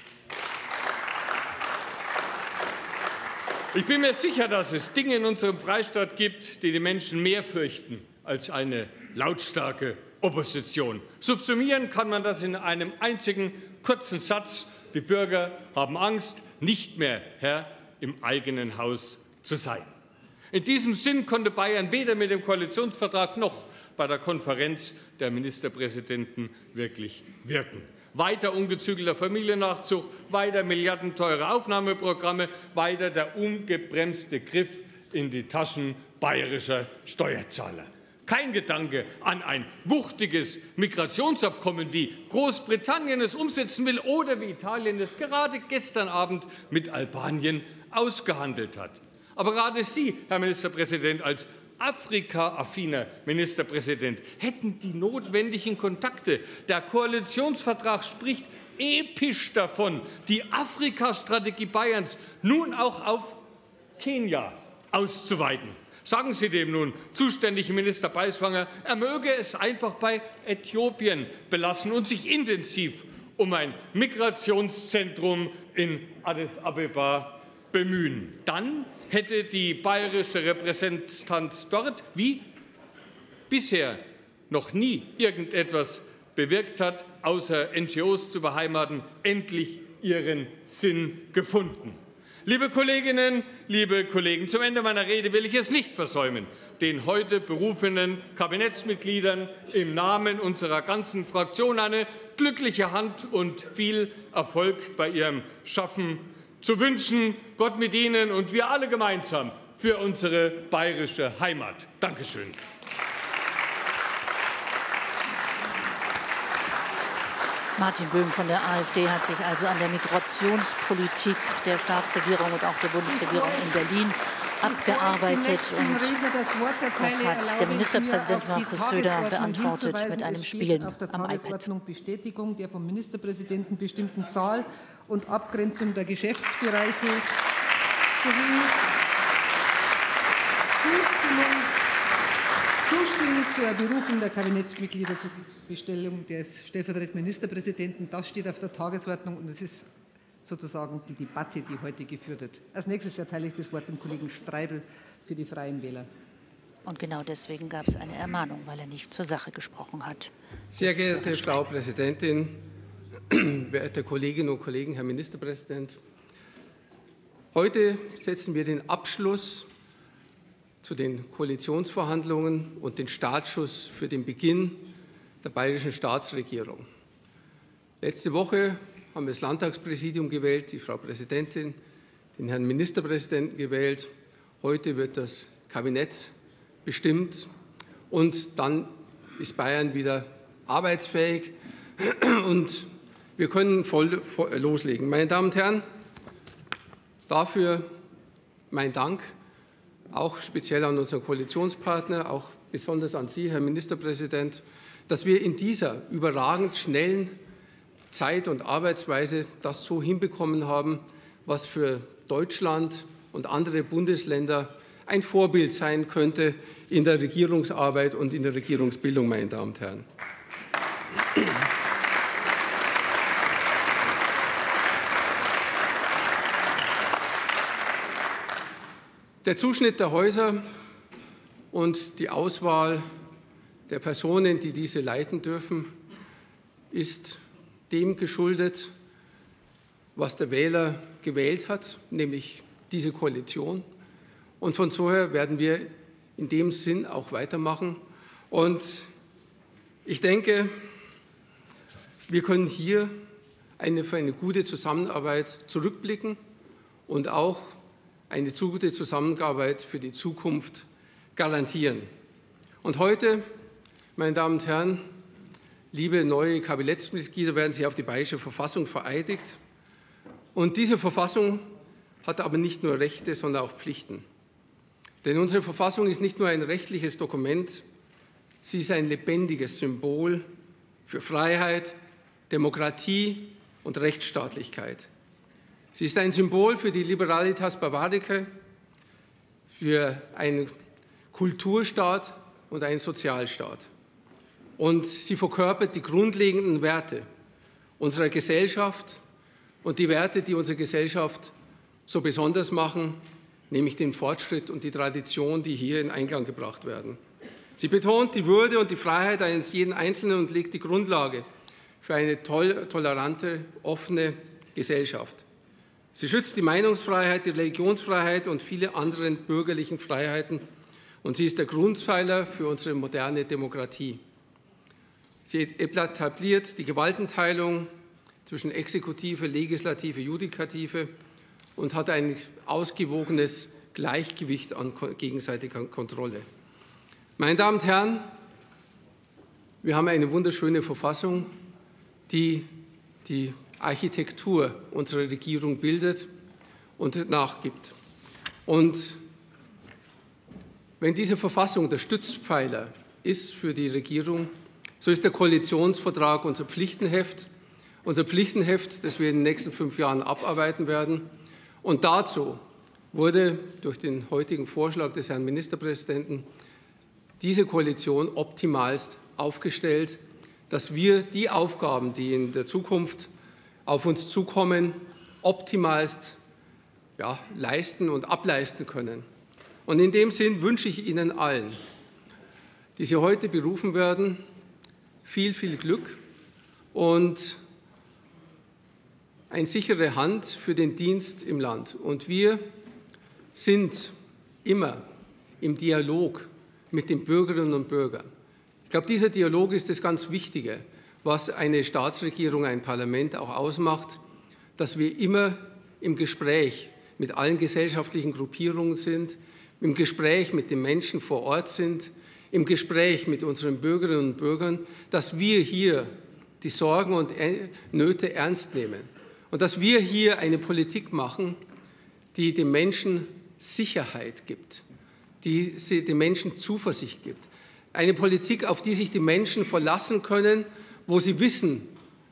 Ich bin mir sicher, dass es Dinge in unserem Freistaat gibt, die die Menschen mehr fürchten als eine lautstarke Opposition. Subsumieren kann man das in einem einzigen kurzen Satz: Die Bürger haben Angst, nicht mehr Herr im eigenen Haus zu sein. In diesem Sinn konnte Bayern weder mit dem Koalitionsvertrag noch bei der Konferenz der Ministerpräsidenten wirklich wirken. Weiter ungezügelter Familiennachzug, weiter milliardenteure Aufnahmeprogramme, weiter der ungebremste Griff in die Taschen bayerischer Steuerzahler. Kein Gedanke an ein wuchtiges Migrationsabkommen, wie Großbritannien es umsetzen will oder wie Italien es gerade gestern Abend mit Albanien ausgehandelt hat. Aber gerade Sie, Herr Ministerpräsident, als afrika-affiner Ministerpräsident, hätten die notwendigen Kontakte. Der Koalitionsvertrag spricht episch davon, die Afrika-Strategie Bayerns nun auch auf Kenia auszuweiten. Sagen Sie dem nun zuständigen Minister Beiswanger, er möge es einfach bei Äthiopien belassen und sich intensiv um ein Migrationszentrum in Addis Abeba bemühen. Dann hätte die bayerische Repräsentanz dort, wie bisher noch nie irgendetwas bewirkt hat, außer NGOs zu beheimaten, endlich ihren Sinn gefunden. Liebe Kolleginnen, liebe Kollegen, zum Ende meiner Rede will ich es nicht versäumen, den heute berufenen Kabinettsmitgliedern im Namen unserer ganzen Fraktion eine glückliche Hand und viel Erfolg bei ihrem Schaffen zu wünschen. Gott mit Ihnen und wir alle gemeinsam für unsere bayerische Heimat. Dankeschön. Martin Böhm von der AfD hat sich also an der Migrationspolitik der Staatsregierung und auch der Bundesregierung in Berlin abgearbeitet. Und das hat der Ministerpräsident Markus Söder beantwortet mit einem Spielen am iPad. Bestätigung der vom Ministerpräsidenten bestimmten Zahl und Abgrenzung der Geschäftsbereiche sowie Zustimmung zur Berufung der Kabinettsmitglieder zur Bestellung des stellvertretenden Ministerpräsidenten. Das steht auf der Tagesordnung und es ist sozusagen die Debatte, die heute geführt wird. Als nächstes erteile ich das Wort dem Kollegen Streibel für die Freien Wähler. Und genau deswegen gab es eine Ermahnung, weil er nicht zur Sache gesprochen hat. Sehr geehrte Frau Präsidentin, verehrte Kolleginnen und Kollegen, Herr Ministerpräsident! Heute setzen wir den Abschluss zu den Koalitionsverhandlungen und den Startschuss für den Beginn der bayerischen Staatsregierung. Letzte Woche haben wir das Landtagspräsidium gewählt, die Frau Präsidentin, den Herrn Ministerpräsidenten gewählt. Heute wird das Kabinett bestimmt und dann ist Bayern wieder arbeitsfähig und wir können voll loslegen. Meine Damen und Herren, dafür mein Dank, auch speziell an unseren Koalitionspartner, auch besonders an Sie, Herr Ministerpräsident, dass wir in dieser überragend schnellen Zeit und Arbeitsweise das so hinbekommen haben, was für Deutschland und andere Bundesländer ein Vorbild sein könnte in der Regierungsarbeit und in der Regierungsbildung, meine Damen und Herren. Der Zuschnitt der Häuser und die Auswahl der Personen, die diese leiten dürfen, ist dem geschuldet, was der Wähler gewählt hat, nämlich diese Koalition. Und von daher werden wir in dem Sinn auch weitermachen. Und ich denke, wir können hier für eine gute Zusammenarbeit zurückblicken und auch eine gute Zusammenarbeit für die Zukunft garantieren. Und heute, meine Damen und Herren, liebe neue Kabinettsmitglieder, werden Sie auf die Bayerische Verfassung vereidigt. Und diese Verfassung hat aber nicht nur Rechte, sondern auch Pflichten. Denn unsere Verfassung ist nicht nur ein rechtliches Dokument, sie ist ein lebendiges Symbol für Freiheit, Demokratie und Rechtsstaatlichkeit. Sie ist ein Symbol für die Liberalitas Bavarica, für einen Kulturstaat und einen Sozialstaat. Und sie verkörpert die grundlegenden Werte unserer Gesellschaft und die Werte, die unsere Gesellschaft so besonders machen, nämlich den Fortschritt und die Tradition, die hier in Einklang gebracht werden. Sie betont die Würde und die Freiheit eines jeden Einzelnen und legt die Grundlage für eine tolerante, offene Gesellschaft. Sie schützt die Meinungsfreiheit, die Religionsfreiheit und viele andere bürgerlichen Freiheiten. Und sie ist der Grundpfeiler für unsere moderne Demokratie. Sie etabliert die Gewaltenteilung zwischen Exekutive, Legislative, Judikative und hat ein ausgewogenes Gleichgewicht an gegenseitiger Kontrolle. Meine Damen und Herren, wir haben eine wunderschöne Verfassung, die die Architektur unserer Regierung bildet und nachgibt. Und wenn diese Verfassung der Stützpfeiler ist für die Regierung, so ist der Koalitionsvertrag unser Pflichtenheft, das wir in den nächsten 5 Jahren abarbeiten werden. Und dazu wurde durch den heutigen Vorschlag des Herrn Ministerpräsidenten diese Koalition optimalst aufgestellt, dass wir die Aufgaben, die in der Zukunft auf uns zukommen, optimalst leisten und ableisten können. Und in dem Sinn wünsche ich Ihnen allen, die Sie heute berufen werden, viel, viel Glück und eine sichere Hand für den Dienst im Land. Und wir sind immer im Dialog mit den Bürgerinnen und Bürgern. Ich glaube, dieser Dialog ist das ganz Wichtige, was eine Staatsregierung, ein Parlament auch ausmacht, dass wir immer im Gespräch mit allen gesellschaftlichen Gruppierungen sind, im Gespräch mit den Menschen vor Ort sind, im Gespräch mit unseren Bürgerinnen und Bürgern, dass wir hier die Sorgen und Nöte ernst nehmen und dass wir hier eine Politik machen, die den Menschen Sicherheit gibt, die den Menschen Zuversicht gibt. Eine Politik, auf die sich die Menschen verlassen können, wo sie wissen,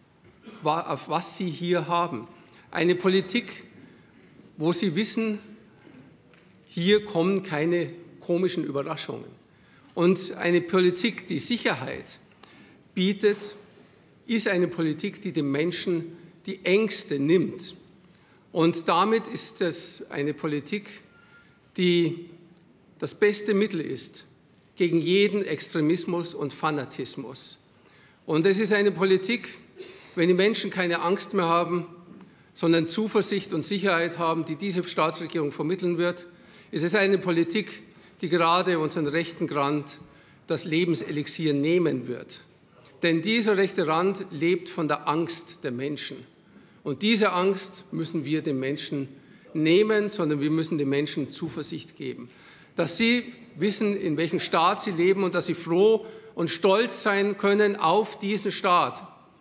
auf was sie hier haben. Eine Politik, wo sie wissen, hier kommen keine komischen Überraschungen. Und eine Politik, die Sicherheit bietet, ist eine Politik, die den Menschen die Ängste nimmt. Und damit ist es eine Politik, die das beste Mittel ist gegen jeden Extremismus und Fanatismus. Und es ist eine Politik, wenn die Menschen keine Angst mehr haben, sondern Zuversicht und Sicherheit haben, die diese Staatsregierung vermitteln wird. Es ist eine Politik, die gerade unseren rechten Rand das Lebenselixier nehmen wird. Denn dieser rechte Rand lebt von der Angst der Menschen. Und diese Angst müssen wir den Menschen nehmen, sondern wir müssen den Menschen Zuversicht geben. Dass sie wissen, in welchem Staat sie leben und dass sie froh und stolz sein können auf diesen Staat.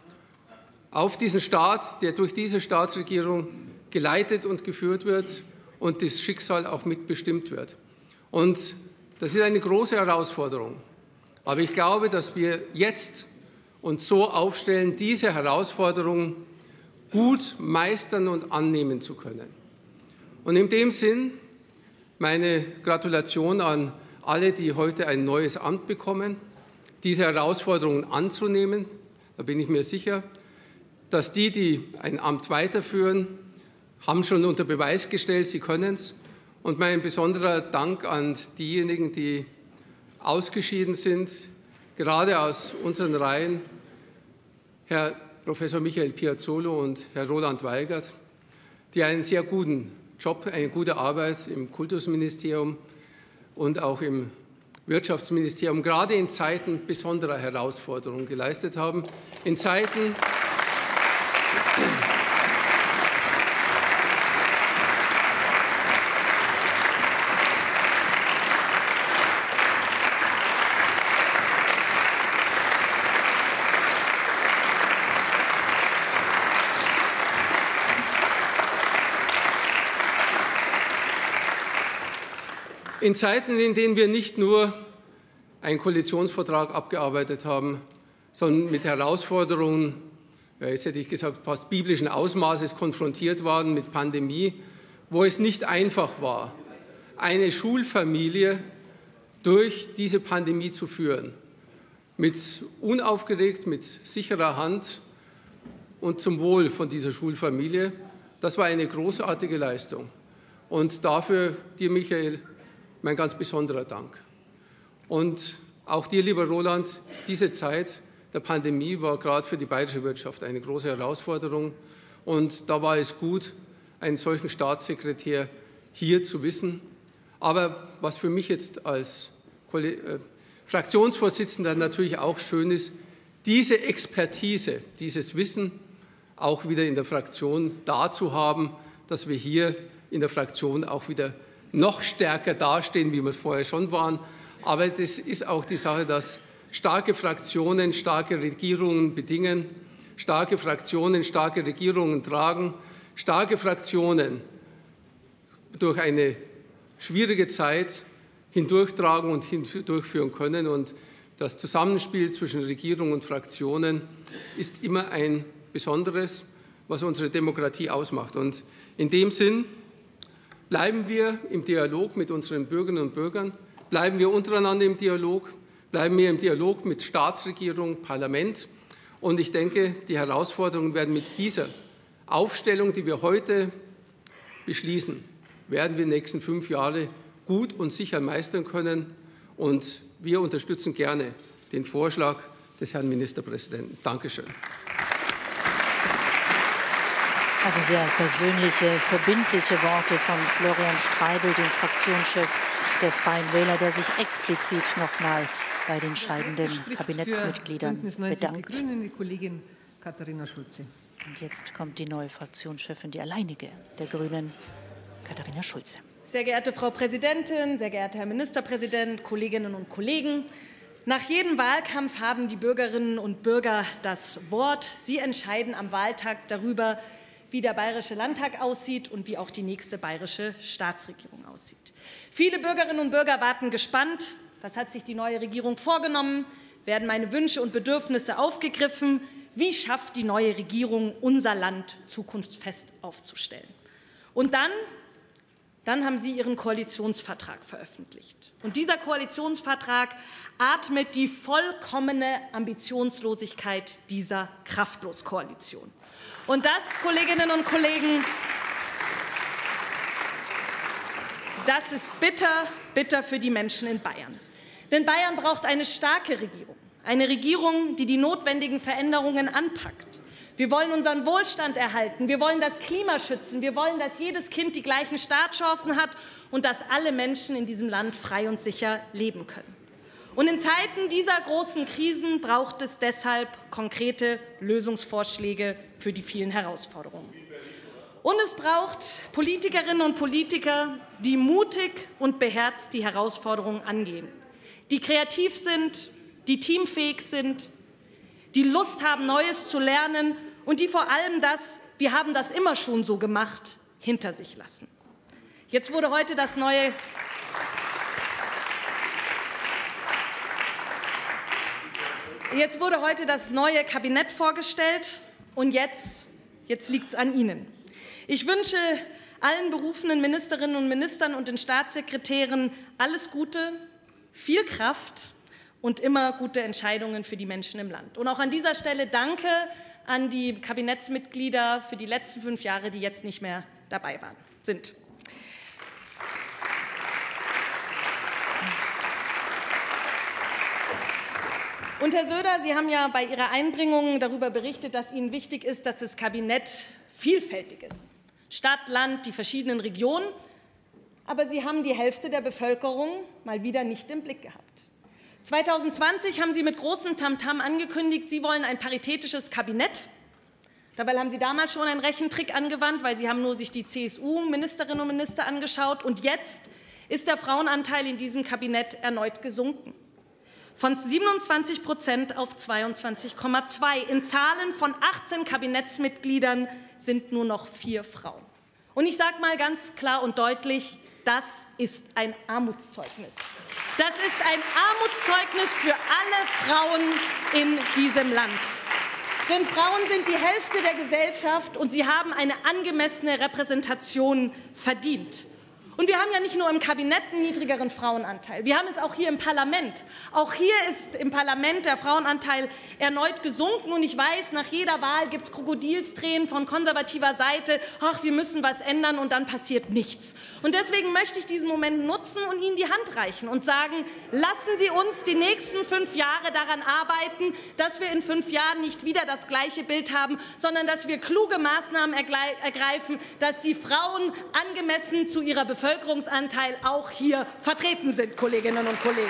Auf diesen Staat, der durch diese Staatsregierung geleitet und geführt wird und das Schicksal auch mitbestimmt wird. Und das ist eine große Herausforderung. Aber ich glaube, dass wir jetzt uns so aufstellen, diese Herausforderung gut meistern und annehmen zu können. Und in dem Sinn meine Gratulation an alle, die heute ein neues Amt bekommen, diese Herausforderungen anzunehmen. Da bin ich mir sicher, dass die ein Amt weiterführen, haben schon unter Beweis gestellt, sie können es. Und mein besonderer Dank an diejenigen, die ausgeschieden sind, gerade aus unseren Reihen. Herr Professor Michael Piazzolo und Herr Roland Weigert, die einen sehr guten Job, eine gute Arbeit im Kultusministerium und auch im Wirtschaftsministerium gerade in Zeiten besonderer Herausforderungen geleistet haben. In Zeiten in denen wir nicht nur einen Koalitionsvertrag abgearbeitet haben, sondern mit Herausforderungen, ja, jetzt hätte ich gesagt, fast biblischen Ausmaßes konfrontiert waren mit Pandemie, wo es nicht einfach war, eine Schulfamilie durch diese Pandemie zu führen. Mit unaufgeregt, mit sicherer Hand und zum Wohl von dieser Schulfamilie. Das war eine großartige Leistung. Und dafür dir, Michael, mein ganz besonderer Dank. Und auch dir, lieber Roland, diese Zeit der Pandemie war gerade für die bayerische Wirtschaft eine große Herausforderung. Und da war es gut, einen solchen Staatssekretär hier zu wissen. Aber was für mich jetzt als Fraktionsvorsitzender natürlich auch schön ist, diese Expertise, dieses Wissen auch wieder in der Fraktion da zu haben, dass wir hier in der Fraktion auch wieder noch stärker dastehen, wie wir es vorher schon waren. Aber das ist auch die Sache, dass starke Fraktionen starke Regierungen bedingen, starke Fraktionen starke Regierungen tragen, starke Fraktionen durch eine schwierige Zeit hindurchtragen und hindurchführen können. Und das Zusammenspiel zwischen Regierung und Fraktionen ist immer ein Besonderes, was unsere Demokratie ausmacht. Und in dem Sinn bleiben wir im Dialog mit unseren Bürgerinnen und Bürgern, bleiben wir untereinander im Dialog, bleiben wir im Dialog mit Staatsregierung, Parlament. Und ich denke, die Herausforderungen werden mit dieser Aufstellung, die wir heute beschließen, werden wir in den nächsten 5 Jahre gut und sicher meistern können. Und wir unterstützen gerne den Vorschlag des Herrn Ministerpräsidenten. Dankeschön. Also sehr versöhnliche, verbindliche Worte von Florian Streibel, dem Fraktionschef der Freien Wähler, der sich explizit nochmal bei den scheidenden Kabinettsmitgliedern bedankt. Die Grünen, die Kollegin Katharina Schulze. Und jetzt kommt die neue Fraktionschefin, die alleinige der Grünen, Katharina Schulze. Sehr geehrte Frau Präsidentin, sehr geehrter Herr Ministerpräsident, Kolleginnen und Kollegen! Nach jedem Wahlkampf haben die Bürgerinnen und Bürger das Wort. Sie entscheiden am Wahltag darüber, wie der Bayerische Landtag aussieht und wie auch die nächste bayerische Staatsregierung aussieht. Viele Bürgerinnen und Bürger warten gespannt. Was hat sich die neue Regierung vorgenommen? Werden meine Wünsche und Bedürfnisse aufgegriffen? Wie schafft die neue Regierung, unser Land zukunftsfest aufzustellen? Und dann haben Sie Ihren Koalitionsvertrag veröffentlicht. Und dieser Koalitionsvertrag atmet die vollkommene Ambitionslosigkeit dieser Kraftloskoalition. Und das, Kolleginnen und Kollegen, das ist bitter, bitter für die Menschen in Bayern. Denn Bayern braucht eine starke Regierung, eine Regierung, die die notwendigen Veränderungen anpackt. Wir wollen unseren Wohlstand erhalten, wir wollen das Klima schützen, wir wollen, dass jedes Kind die gleichen Startchancen hat und dass alle Menschen in diesem Land frei und sicher leben können. Und in Zeiten dieser großen Krisen braucht es deshalb konkrete Lösungsvorschläge für die vielen Herausforderungen. Und es braucht Politikerinnen und Politiker, die mutig und beherzt die Herausforderungen angehen, die kreativ sind, die teamfähig sind, die Lust haben, Neues zu lernen und die vor allem das, wir haben das immer schon so gemacht, hinter sich lassen. Jetzt wurde heute das neue Kabinett vorgestellt und jetzt liegt es an Ihnen. Ich wünsche allen berufenen Ministerinnen und Ministern und den Staatssekretären alles Gute, viel Kraft und immer gute Entscheidungen für die Menschen im Land. Und auch an dieser Stelle danke an die Kabinettsmitglieder für die letzten 5 Jahre, die jetzt nicht mehr dabei sind. Und Herr Söder, Sie haben ja bei Ihrer Einbringung darüber berichtet, dass Ihnen wichtig ist, dass das Kabinett vielfältig ist. Stadt, Land, die verschiedenen Regionen. Aber Sie haben die Hälfte der Bevölkerung mal wieder nicht im Blick gehabt. 2020 haben Sie mit großem Tamtam angekündigt, Sie wollen ein paritätisches Kabinett. Dabei haben Sie damals schon einen Rechentrick angewandt, weil Sie haben nur sich die CSU-Ministerinnen und Minister angeschaut. Und jetzt ist der Frauenanteil in diesem Kabinett erneut gesunken. Von 27% auf 22,2%. In Zahlen von 18 Kabinettsmitgliedern sind nur noch 4 Frauen. Und ich sage mal ganz klar und deutlich, das ist ein Armutszeugnis. Das ist ein Armutszeugnis für alle Frauen in diesem Land. Denn Frauen sind die Hälfte der Gesellschaft und sie haben eine angemessene Repräsentation verdient. Und wir haben ja nicht nur im Kabinett einen niedrigeren Frauenanteil, wir haben es auch hier im Parlament. Auch hier ist im Parlament der Frauenanteil erneut gesunken. Und ich weiß, nach jeder Wahl gibt es Krokodilstränen von konservativer Seite. Ach, wir müssen was ändern, und dann passiert nichts. Und deswegen möchte ich diesen Moment nutzen und Ihnen die Hand reichen und sagen, lassen Sie uns die nächsten 5 Jahre daran arbeiten, dass wir in 5 Jahren nicht wieder das gleiche Bild haben, sondern dass wir kluge Maßnahmen ergreifen, dass die Frauen angemessen zu ihrer Bevölkerungsanteil auch hier vertreten sind, Kolleginnen und Kollegen.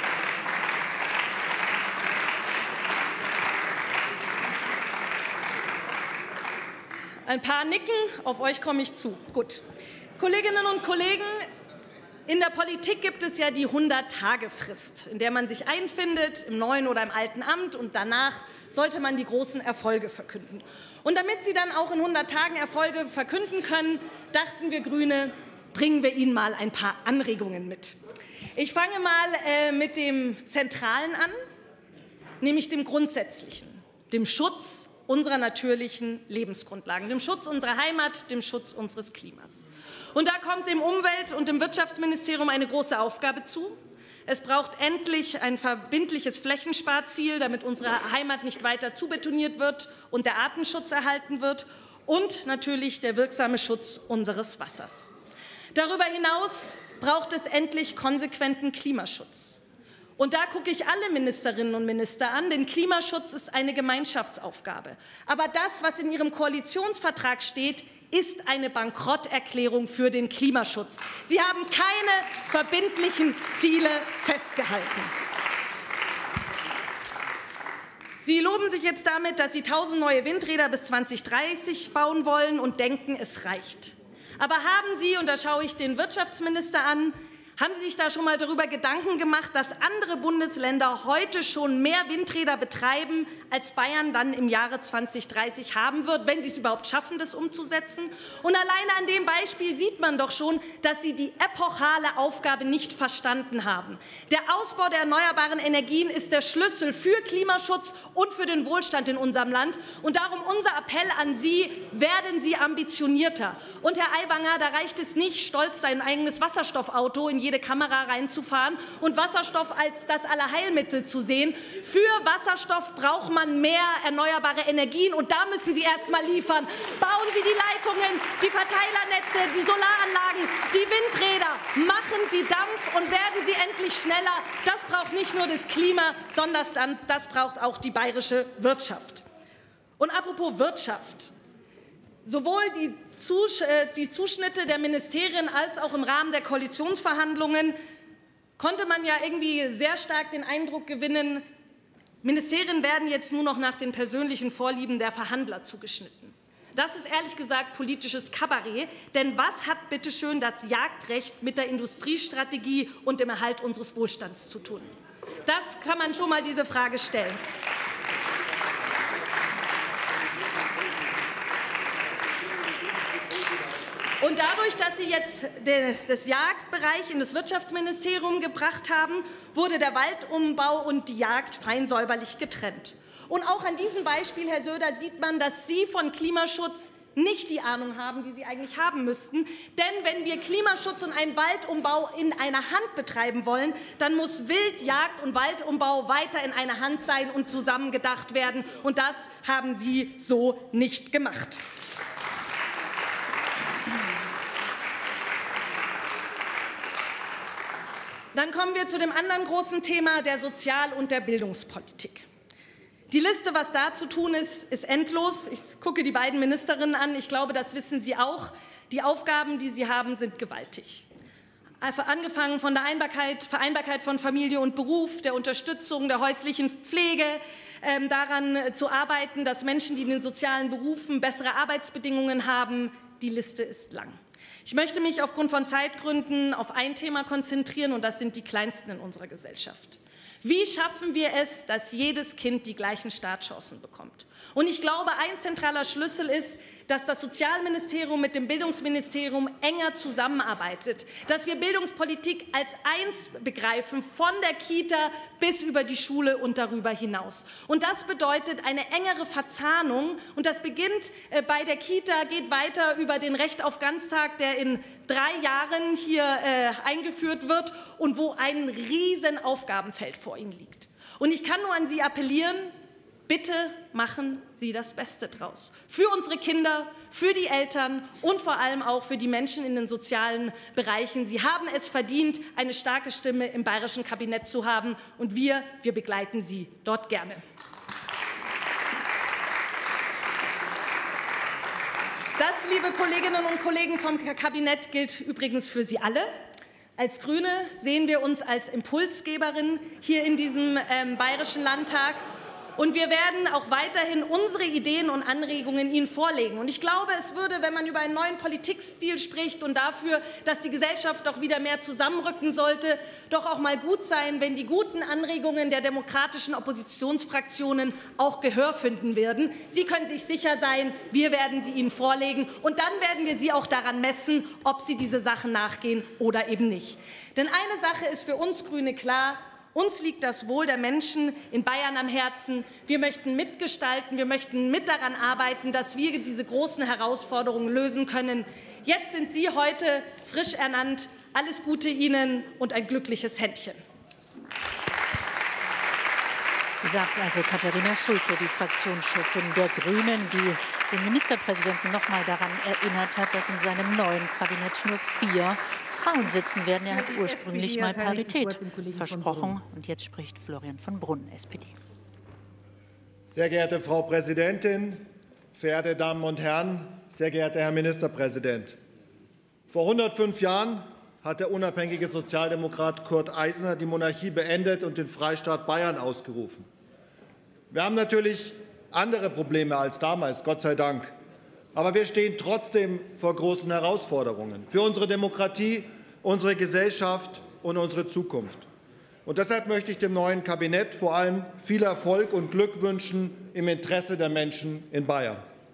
Ein paar nicken, auf euch komme ich zu. Gut. Kolleginnen und Kollegen, in der Politik gibt es ja die 100-Tage-Frist, in der man sich einfindet, im neuen oder im alten Amt, und danach sollte man die großen Erfolge verkünden. Und damit Sie dann auch in 100 Tagen Erfolge verkünden können, dachten wir Grüne, bringen wir Ihnen mal ein paar Anregungen mit. Ich fange mal mit dem Zentralen an, nämlich dem Grundsätzlichen, dem Schutz unserer natürlichen Lebensgrundlagen, dem Schutz unserer Heimat, dem Schutz unseres Klimas. Und da kommt dem Umwelt- und dem Wirtschaftsministerium eine große Aufgabe zu. Es braucht endlich ein verbindliches Flächensparziel, damit unsere Heimat nicht weiter zubetoniert wird und der Artenschutz erhalten wird, und natürlich der wirksame Schutz unseres Wassers. Darüber hinaus braucht es endlich konsequenten Klimaschutz. Und da gucke ich alle Ministerinnen und Minister an, denn Klimaschutz ist eine Gemeinschaftsaufgabe. Aber das, was in Ihrem Koalitionsvertrag steht, ist eine Bankrotterklärung für den Klimaschutz. Sie haben keine verbindlichen Ziele festgehalten. Sie loben sich jetzt damit, dass Sie 1000 neue Windräder bis 2030 bauen wollen und denken, es reicht. Aber haben Sie, und da schaue ich den Wirtschaftsminister an, haben Sie sich da schon mal darüber Gedanken gemacht, dass andere Bundesländer heute schon mehr Windräder betreiben, als Bayern dann im Jahre 2030 haben wird, wenn sie es überhaupt schaffen, das umzusetzen? Und alleine an dem Beispiel sieht man doch schon, dass Sie die epochale Aufgabe nicht verstanden haben. Der Ausbau der erneuerbaren Energien ist der Schlüssel für Klimaschutz und für den Wohlstand in unserem Land. Und darum unser Appell an Sie, werden Sie ambitionierter. Und Herr Aiwanger, da reicht es nicht, stolz sein eigenes Wasserstoffauto in jede Kamera reinzufahren und Wasserstoff als das Allerheilmittel zu sehen. Für Wasserstoff braucht man mehr erneuerbare Energien, und da müssen Sie erst mal liefern. Bauen Sie die Leitungen, die Verteilernetze, die Solaranlagen, die Windräder. Machen Sie Dampf und werden Sie endlich schneller. Das braucht nicht nur das Klima, sondern das braucht auch die bayerische Wirtschaft. Und apropos Wirtschaft. Sowohl die Zuschnitte der Ministerien als auch im Rahmen der Koalitionsverhandlungen konnte man ja irgendwie sehr stark den Eindruck gewinnen, Ministerien werden jetzt nur noch nach den persönlichen Vorlieben der Verhandler zugeschnitten. Das ist ehrlich gesagt politisches Kabarett, denn was hat bitteschön das Jagdrecht mit der Industriestrategie und dem Erhalt unseres Wohlstands zu tun? Das kann man schon mal diese Frage stellen. Und dadurch, dass Sie jetzt das Jagdbereich in das Wirtschaftsministerium gebracht haben, wurde der Waldumbau und die Jagd fein säuberlich getrennt. Und auch an diesem Beispiel, Herr Söder, sieht man, dass Sie von Klimaschutz nicht die Ahnung haben, die Sie eigentlich haben müssten. Denn wenn wir Klimaschutz und einen Waldumbau in einer Hand betreiben wollen, dann muss Wildjagd und Waldumbau weiter in einer Hand sein und zusammen gedacht werden. Und das haben Sie so nicht gemacht. Dann kommen wir zu dem anderen großen Thema der Sozial- und der Bildungspolitik. Die Liste, was da zu tun ist, ist endlos. Ich gucke die beiden Ministerinnen an. Ich glaube, das wissen Sie auch. Die Aufgaben, die Sie haben, sind gewaltig. Angefangen von der Vereinbarkeit von Familie und Beruf, der Unterstützung der häuslichen Pflege, daran zu arbeiten, dass Menschen, die in den sozialen Berufen bessere Arbeitsbedingungen haben. Die Liste ist lang. Ich möchte mich aufgrund von Zeitgründen auf ein Thema konzentrieren, und das sind die Kleinsten in unserer Gesellschaft. Wie schaffen wir es, dass jedes Kind die gleichen Startchancen bekommt? Und ich glaube, ein zentraler Schlüssel ist, dass das Sozialministerium mit dem Bildungsministerium enger zusammenarbeitet, dass wir Bildungspolitik als eins begreifen, von der Kita bis über die Schule und darüber hinaus. Und das bedeutet eine engere Verzahnung, und das beginnt bei der Kita, geht weiter über den Recht auf Ganztag, der in 3 Jahren hier eingeführt wird und wo ein riesen Aufgabenfeld vor Ihnen liegt. Und ich kann nur an Sie appellieren: Bitte machen Sie das Beste draus. Für unsere Kinder, für die Eltern und vor allem auch für die Menschen in den sozialen Bereichen. Sie haben es verdient, eine starke Stimme im bayerischen Kabinett zu haben. Und wir begleiten Sie dort gerne. Das, liebe Kolleginnen und Kollegen vom Kabinett, gilt übrigens für Sie alle. Als Grüne sehen wir uns als Impulsgeberin hier in diesem Bayerischen Landtag. Und wir werden auch weiterhin unsere Ideen und Anregungen Ihnen vorlegen. Und ich glaube, es würde, wenn man über einen neuen Politikstil spricht und dafür, dass die Gesellschaft doch wieder mehr zusammenrücken sollte, doch auch mal gut sein, wenn die guten Anregungen der demokratischen Oppositionsfraktionen auch Gehör finden werden. Sie können sich sicher sein, wir werden sie Ihnen vorlegen. Und dann werden wir Sie auch daran messen, ob Sie diese Sachen nachgehen oder eben nicht. Denn eine Sache ist für uns Grüne klar: Uns liegt das Wohl der Menschen in Bayern am Herzen. Wir möchten mitgestalten, wir möchten mit daran arbeiten, dass wir diese großen Herausforderungen lösen können. Jetzt sind Sie heute frisch ernannt. Alles Gute Ihnen und ein glückliches Händchen. Sagt also Katharina Schulze, die Fraktionschefin der Grünen, die den Ministerpräsidenten noch mal daran erinnert hat, dass in seinem neuen Kabinett nur 4 Frauen sitzen werden. Er hat ursprünglich mal Parität versprochen. Und jetzt spricht Florian von Brunn, SPD. Sehr geehrte Frau Präsidentin, verehrte Damen und Herren, sehr geehrter Herr Ministerpräsident! Vor 105 Jahren hat der unabhängige Sozialdemokrat Kurt Eisner die Monarchie beendet und den Freistaat Bayern ausgerufen. Wir haben natürlich andere Probleme als damals, Gott sei Dank. Aber wir stehen trotzdem vor großen Herausforderungen für unsere Demokratie, unsere Gesellschaft und unsere Zukunft. Und deshalb möchte ich dem neuen Kabinett vor allem viel Erfolg und Glück wünschen im Interesse der Menschen in Bayern.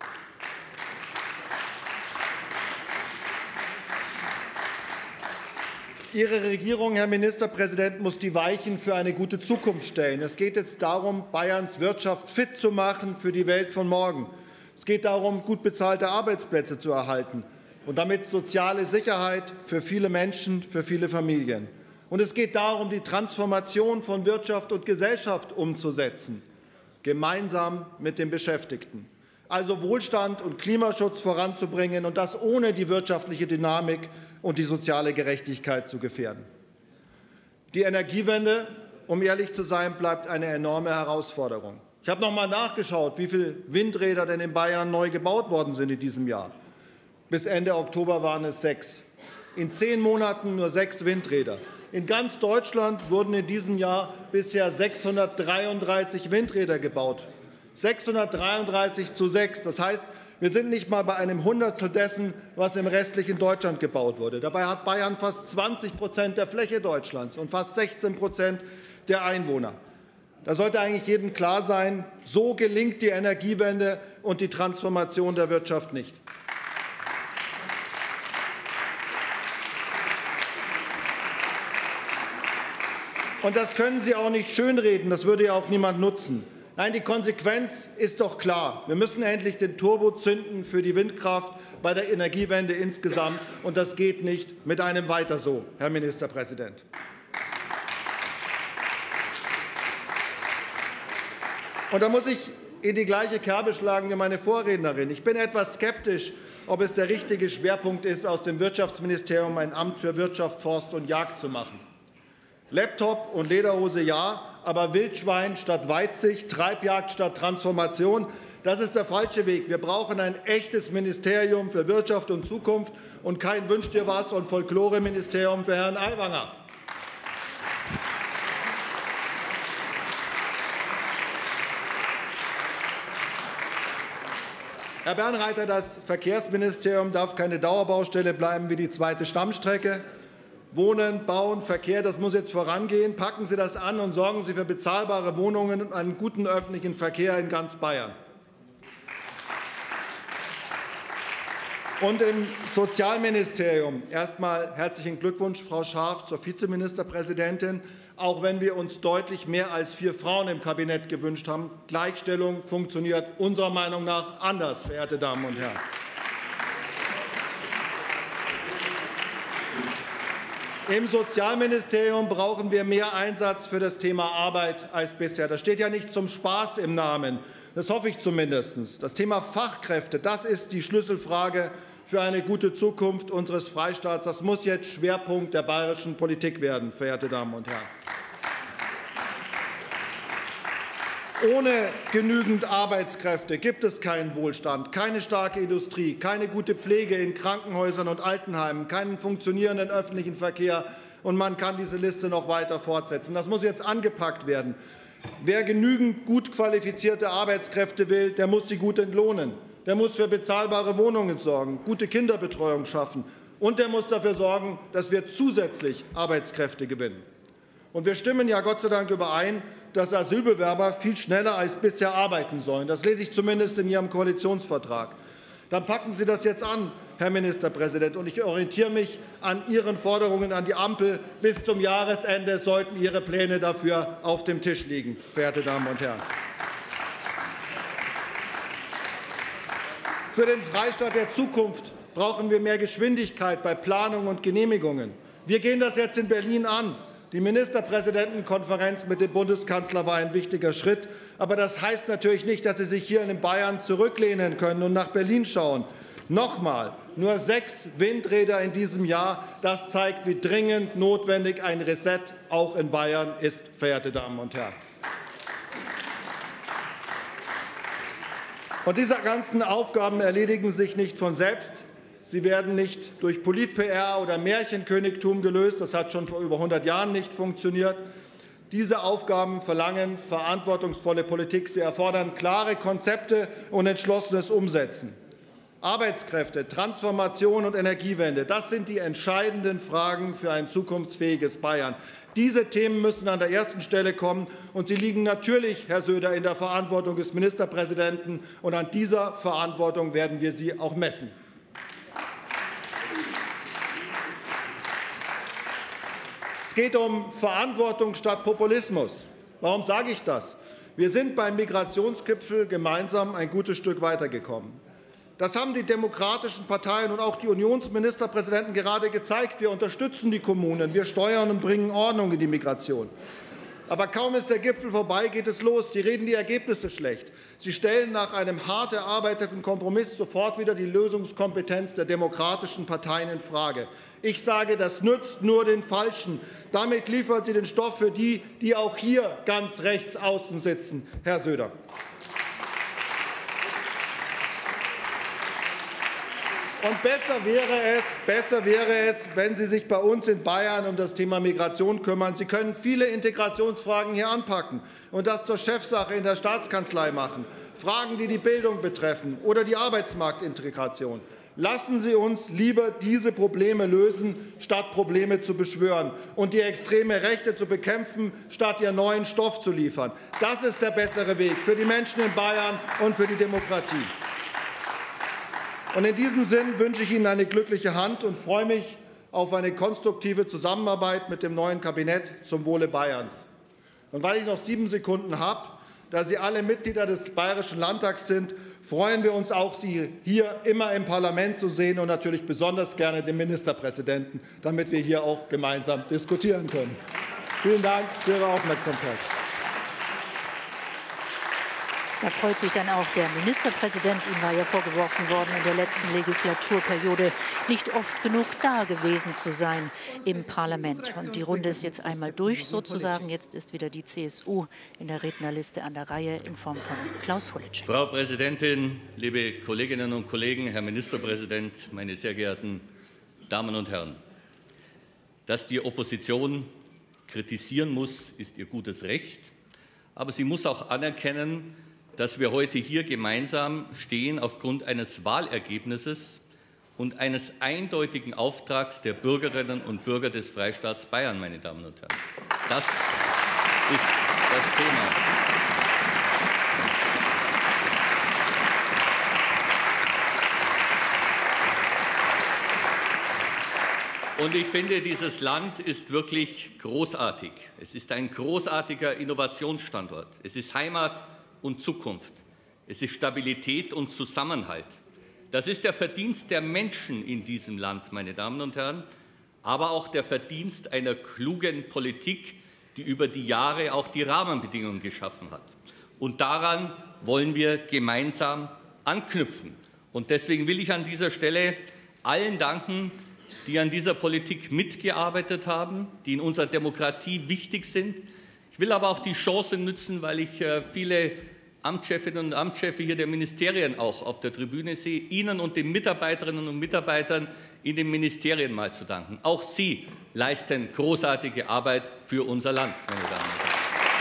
Ihre Regierung, Herr Ministerpräsident, muss die Weichen für eine gute Zukunft stellen. Es geht jetzt darum, Bayerns Wirtschaft fit zu machen für die Welt von morgen. Es geht darum, gut bezahlte Arbeitsplätze zu erhalten und damit soziale Sicherheit für viele Menschen, für viele Familien. Und es geht darum, die Transformation von Wirtschaft und Gesellschaft umzusetzen, gemeinsam mit den Beschäftigten. Also Wohlstand und Klimaschutz voranzubringen, und das ohne die wirtschaftliche Dynamik und die soziale Gerechtigkeit zu gefährden. Die Energiewende, um ehrlich zu sein, bleibt eine enorme Herausforderung. Ich habe noch mal nachgeschaut, wie viele Windräder denn in Bayern neu gebaut worden sind in diesem Jahr. Bis Ende Oktober waren es 6. In 10 Monaten nur 6 Windräder. In ganz Deutschland wurden in diesem Jahr bisher 633 Windräder gebaut. 633 zu 6. Das heißt, wir sind nicht mal bei einem Hundertstel dessen, was im restlichen Deutschland gebaut wurde. Dabei hat Bayern fast 20% der Fläche Deutschlands und fast 16% der Einwohner. Da sollte eigentlich jedem klar sein, so gelingt die Energiewende und die Transformation der Wirtschaft nicht. Und das können Sie auch nicht schönreden, das würde ja auch niemand nutzen. Nein, die Konsequenz ist doch klar. Wir müssen endlich den Turbo zünden für die Windkraft bei der Energiewende insgesamt. Und das geht nicht mit einem Weiter so, Herr Ministerpräsident. Und da muss ich in die gleiche Kerbe schlagen wie meine Vorrednerin. Ich bin etwas skeptisch, ob es der richtige Schwerpunkt ist, aus dem Wirtschaftsministerium ein Amt für Wirtschaft, Forst und Jagd zu machen. Laptop und Lederhose ja, aber Wildschwein statt Weitsicht, Treibjagd statt Transformation, das ist der falsche Weg. Wir brauchen ein echtes Ministerium für Wirtschaft und Zukunft und kein Wünsch-dir-was- und Folklore-Ministerium für Herrn Aiwanger. Herr Bernreiter, das Verkehrsministerium darf keine Dauerbaustelle bleiben wie die zweite Stammstrecke. Wohnen, Bauen, Verkehr, das muss jetzt vorangehen. Packen Sie das an und sorgen Sie für bezahlbare Wohnungen und einen guten öffentlichen Verkehr in ganz Bayern. Und im Sozialministerium erst einmal herzlichen Glückwunsch, Frau Scharf, zur Vizeministerpräsidentin. Auch wenn wir uns deutlich mehr als 4 Frauen im Kabinett gewünscht haben, Gleichstellung funktioniert unserer Meinung nach anders, verehrte Damen und Herren. Im Sozialministerium brauchen wir mehr Einsatz für das Thema Arbeit als bisher. Das steht ja nicht zum Spaß im Namen. Das hoffe ich zumindest. Das Thema Fachkräfte, das ist die Schlüsselfrage für eine gute Zukunft unseres Freistaats. Das muss jetzt Schwerpunkt der bayerischen Politik werden, verehrte Damen und Herren. Ohne genügend Arbeitskräfte gibt es keinen Wohlstand, keine starke Industrie, keine gute Pflege in Krankenhäusern und Altenheimen, keinen funktionierenden öffentlichen Verkehr, und man kann diese Liste noch weiter fortsetzen. Das muss jetzt angepackt werden. Wer genügend gut qualifizierte Arbeitskräfte will, der muss sie gut entlohnen. Der muss für bezahlbare Wohnungen sorgen, gute Kinderbetreuung schaffen, und der muss dafür sorgen, dass wir zusätzlich Arbeitskräfte gewinnen. Und wir stimmen ja Gott sei Dank überein, dass Asylbewerber viel schneller als bisher arbeiten sollen. Das lese ich zumindest in Ihrem Koalitionsvertrag. Dann packen Sie das jetzt an, Herr Ministerpräsident, und ich orientiere mich an Ihren Forderungen an die Ampel. Bis zum Jahresende sollten Ihre Pläne dafür auf dem Tisch liegen, verehrte Damen und Herren. Für den Freistaat der Zukunft brauchen wir mehr Geschwindigkeit bei Planung und Genehmigungen. Wir gehen das jetzt in Berlin an. Die Ministerpräsidentenkonferenz mit dem Bundeskanzler war ein wichtiger Schritt. Aber das heißt natürlich nicht, dass Sie sich hier in Bayern zurücklehnen können und nach Berlin schauen. Nochmal, nur 6 Windräder in diesem Jahr. Das zeigt, wie dringend notwendig ein Reset auch in Bayern ist, verehrte Damen und Herren. Und diese ganzen Aufgaben erledigen sich nicht von selbst. Sie werden nicht durch Polit-PR oder Märchenkönigtum gelöst. Das hat schon vor über 100 Jahren nicht funktioniert. Diese Aufgaben verlangen verantwortungsvolle Politik. Sie erfordern klare Konzepte und entschlossenes Umsetzen. Arbeitskräfte, Transformation und Energiewende, das sind die entscheidenden Fragen für ein zukunftsfähiges Bayern. Diese Themen müssen an der ersten Stelle kommen, und sie liegen natürlich, Herr Söder, in der Verantwortung des Ministerpräsidenten. Und an dieser Verantwortung werden wir Sie auch messen. Es geht um Verantwortung statt Populismus. Warum sage ich das? Wir sind beim Migrationsgipfel gemeinsam ein gutes Stück weitergekommen. Das haben die demokratischen Parteien und auch die Unionsministerpräsidenten gerade gezeigt. Wir unterstützen die Kommunen, wir steuern und bringen Ordnung in die Migration. Aber kaum ist der Gipfel vorbei, geht es los. Sie reden die Ergebnisse schlecht. Sie stellen nach einem hart erarbeiteten Kompromiss sofort wieder die Lösungskompetenz der demokratischen Parteien infrage. Ich sage, das nützt nur den Falschen. Damit liefern Sie den Stoff für die, die auch hier ganz rechts außen sitzen, Herr Söder. Und besser wäre es, wenn Sie sich bei uns in Bayern um das Thema Migration kümmern. Sie können viele Integrationsfragen hier anpacken und das zur Chefsache in der Staatskanzlei machen. Fragen, die die Bildung betreffen oder die Arbeitsmarktintegration. Lassen Sie uns lieber diese Probleme lösen, statt Probleme zu beschwören, und die extreme Rechte zu bekämpfen, statt ihr neuen Stoff zu liefern. Das ist der bessere Weg für die Menschen in Bayern und für die Demokratie. Und in diesem Sinn wünsche ich Ihnen eine glückliche Hand und freue mich auf eine konstruktive Zusammenarbeit mit dem neuen Kabinett zum Wohle Bayerns. Und weil ich noch 7 Sekunden habe, da Sie alle Mitglieder des Bayerischen Landtags sind, freuen wir uns auch, Sie hier immer im Parlament zu sehen, und natürlich besonders gerne den Ministerpräsidenten, damit wir hier auch gemeinsam diskutieren können. Vielen Dank für Ihre Aufmerksamkeit. Da freut sich dann auch der Ministerpräsident. Ihm war ja vorgeworfen worden, in der letzten Legislaturperiode nicht oft genug da gewesen zu sein im Parlament. Und die Runde ist jetzt einmal durch sozusagen. Jetzt ist wieder die CSU in der Rednerliste an der Reihe in Form von Klaus Holleczek. Frau Präsidentin, liebe Kolleginnen und Kollegen, Herr Ministerpräsident, meine sehr geehrten Damen und Herren! Dass die Opposition kritisieren muss, ist ihr gutes Recht. Aber sie muss auch anerkennen, dass wir heute hier gemeinsam stehen aufgrund eines Wahlergebnisses und eines eindeutigen Auftrags der Bürgerinnen und Bürger des Freistaats Bayern, meine Damen und Herren. Das ist das Thema. Und ich finde, dieses Land ist wirklich großartig. Es ist ein großartiger Innovationsstandort. Es ist Heimat und Zukunft. Es ist Stabilität und Zusammenhalt. Das ist der Verdienst der Menschen in diesem Land, meine Damen und Herren, aber auch der Verdienst einer klugen Politik, die über die Jahre auch die Rahmenbedingungen geschaffen hat. Und daran wollen wir gemeinsam anknüpfen. Und deswegen will ich an dieser Stelle allen danken, die an dieser Politik mitgearbeitet haben, die in unserer Demokratie wichtig sind. Ich will aber auch die Chance nutzen, weil ich viele Amtschefinnen und Amtschefe hier der Ministerien auch auf der Tribüne sehe, Ihnen und den Mitarbeiterinnen und Mitarbeitern in den Ministerien mal zu danken. Auch Sie leisten großartige Arbeit für unser Land, meine Damen und Herren.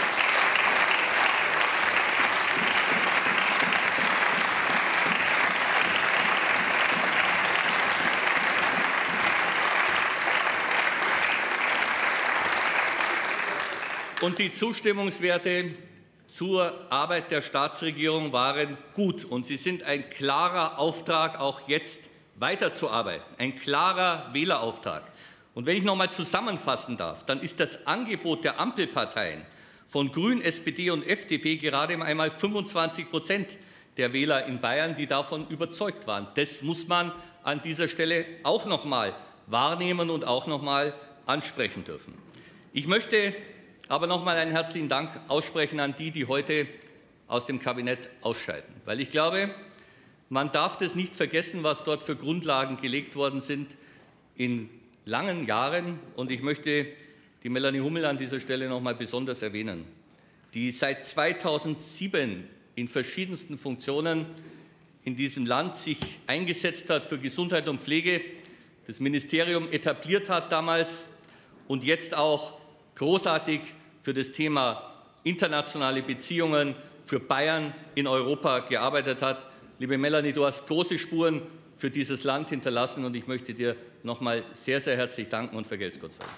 Und die Zustimmungswerte zur Arbeit der Staatsregierung waren gut. Und sie sind ein klarer Auftrag, auch jetzt weiterzuarbeiten, ein klarer Wählerauftrag. Und wenn ich noch einmal zusammenfassen darf, dann ist das Angebot der Ampelparteien von Grün, SPD und FDP gerade einmal 25% der Wähler in Bayern, die davon überzeugt waren. Das muss man an dieser Stelle auch noch einmal wahrnehmen und auch noch einmal ansprechen dürfen. Ich möchte aber noch einmal einen herzlichen Dank aussprechen an die, die heute aus dem Kabinett ausscheiden. Weil ich glaube, man darf das nicht vergessen, was dort für Grundlagen gelegt worden sind in langen Jahren. Und ich möchte die Melanie Hummel an dieser Stelle noch einmal besonders erwähnen, die seit 2007 in verschiedensten Funktionen in diesem Land sich eingesetzt hat für Gesundheit und Pflege, das Ministerium etabliert hat damals und jetzt auch großartig für das Thema internationale Beziehungen für Bayern in Europa gearbeitet hat. Liebe Melanie, du hast große Spuren für dieses Land hinterlassen und ich möchte dir noch einmal sehr, sehr herzlich danken und vergelt's Gott sagen.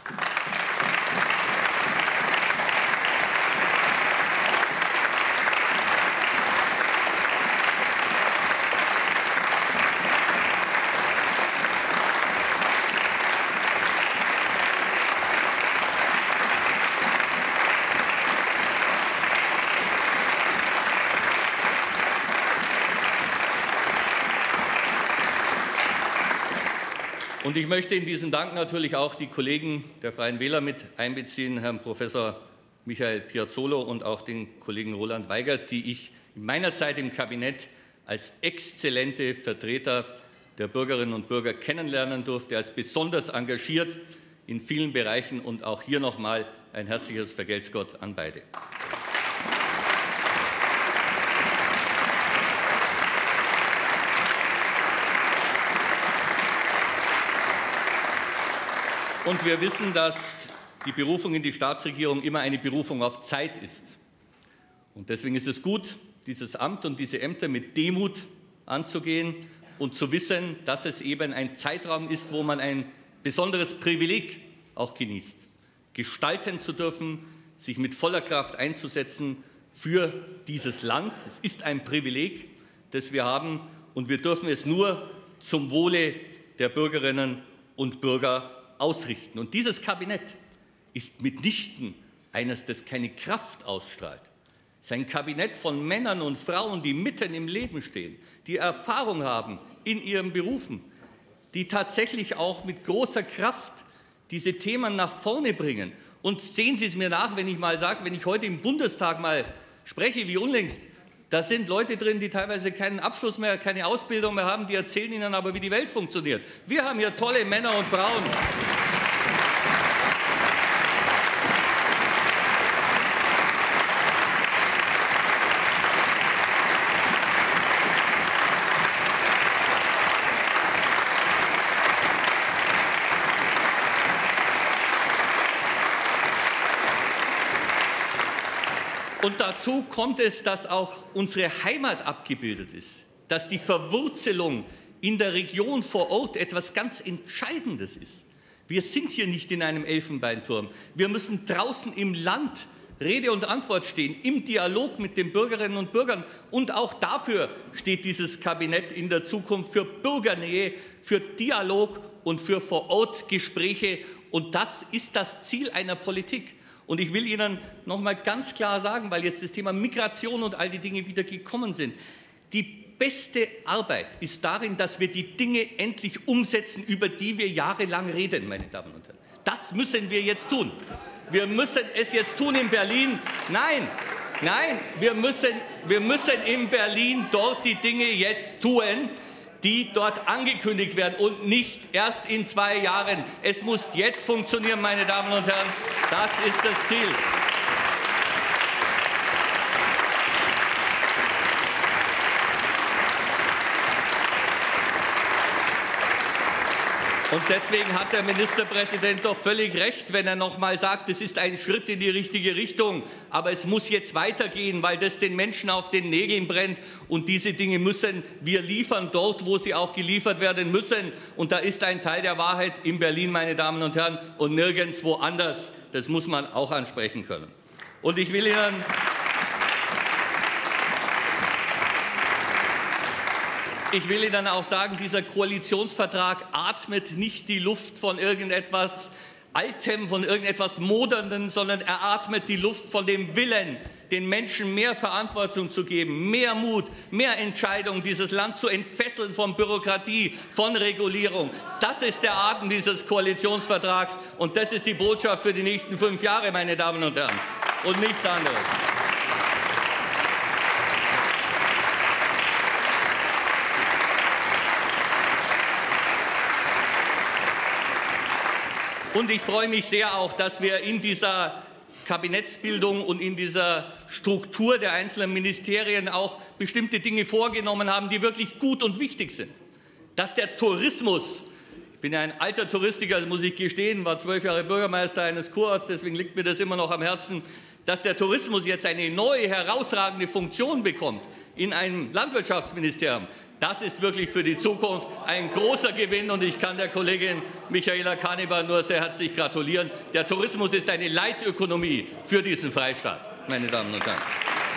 Und ich möchte in diesen Dank natürlich auch die Kollegen der Freien Wähler mit einbeziehen, Herrn Professor Michael Piazzolo und auch den Kollegen Roland Weigert, die ich in meiner Zeit im Kabinett als exzellente Vertreter der Bürgerinnen und Bürger kennenlernen durfte, als besonders engagiert in vielen Bereichen. Und auch hier noch einmal ein herzliches Vergelt's Gott an beide. Und wir wissen, dass die Berufung in die Staatsregierung immer eine Berufung auf Zeit ist. Und deswegen ist es gut, dieses Amt und diese Ämter mit Demut anzugehen und zu wissen, dass es eben ein Zeitraum ist, wo man ein besonderes Privileg auch genießt, gestalten zu dürfen, sich mit voller Kraft einzusetzen für dieses Land. Es ist ein Privileg, das wir haben, und wir dürfen es nur zum Wohle der Bürgerinnen und Bürger ausrichten. Und dieses Kabinett ist mitnichten eines, das keine Kraft ausstrahlt. Es ist ein Kabinett von Männern und Frauen, die mitten im Leben stehen, die Erfahrung haben in ihren Berufen, die tatsächlich auch mit großer Kraft diese Themen nach vorne bringen. Und sehen Sie es mir nach, wenn ich mal sage, wenn ich heute im Bundestag mal spreche, wie unlängst Da sind Leute drin, die teilweise keinen Abschluss mehr, keine Ausbildung mehr haben, die erzählen Ihnen aber, wie die Welt funktioniert. Wir haben hier tolle Männer und Frauen. Und dazu kommt es, dass auch unsere Heimat abgebildet ist, dass die Verwurzelung in der Region vor Ort etwas ganz Entscheidendes ist. Wir sind hier nicht in einem Elfenbeinturm. Wir müssen draußen im Land Rede und Antwort stehen, im Dialog mit den Bürgerinnen und Bürgern. Und auch dafür steht dieses Kabinett in der Zukunft, für Bürgernähe, für Dialog und für Vor-Ort-Gespräche. Und das ist das Ziel einer Politik. Und ich will Ihnen noch mal ganz klar sagen, weil jetzt das Thema Migration und all die Dinge wieder gekommen sind, die beste Arbeit ist darin, dass wir die Dinge endlich umsetzen, über die wir jahrelang reden, meine Damen und Herren. Das müssen wir jetzt tun. Wir müssen es jetzt tun in Berlin. Nein, wir müssen in Berlin dort die Dinge jetzt tun, die dort angekündigt werden und nicht erst in 2 Jahren. Es muss jetzt funktionieren, meine Damen und Herren. Das ist das Ziel. Und deswegen hat der Ministerpräsident doch völlig recht, wenn er noch mal sagt, es ist ein Schritt in die richtige Richtung, aber es muss jetzt weitergehen, weil das den Menschen auf den Nägeln brennt. Und diese Dinge müssen wir liefern, dort, wo sie auch geliefert werden müssen. Und da ist ein Teil der Wahrheit in Berlin, meine Damen und Herren, und nirgendwo anders. Das muss man auch ansprechen können. Und ich will Ihnen auch sagen, dieser Koalitionsvertrag atmet nicht die Luft von irgendetwas Altem, von irgendetwas Modernem, sondern er atmet die Luft von dem Willen, den Menschen mehr Verantwortung zu geben, mehr Mut, mehr Entscheidung, dieses Land zu entfesseln von Bürokratie, von Regulierung. Das ist der Atem dieses Koalitionsvertrags und das ist die Botschaft für die nächsten 5 Jahre, meine Damen und Herren, und nichts anderes. Und ich freue mich sehr auch, dass wir in dieser Kabinettsbildung und in dieser Struktur der einzelnen Ministerien auch bestimmte Dinge vorgenommen haben, die wirklich gut und wichtig sind. Dass der Tourismus, ich bin ja ein alter Touristiker, das muss ich gestehen, war 12 Jahre Bürgermeister eines Kurorts, deswegen liegt mir das immer noch am Herzen, dass der Tourismus jetzt eine neue, herausragende Funktion bekommt in einem Landwirtschaftsministerium. Das ist wirklich für die Zukunft ein großer Gewinn und ich kann der Kollegin Michaela Kaneber nur sehr herzlich gratulieren. Der Tourismus ist eine Leitökonomie für diesen Freistaat, meine Damen und Herren.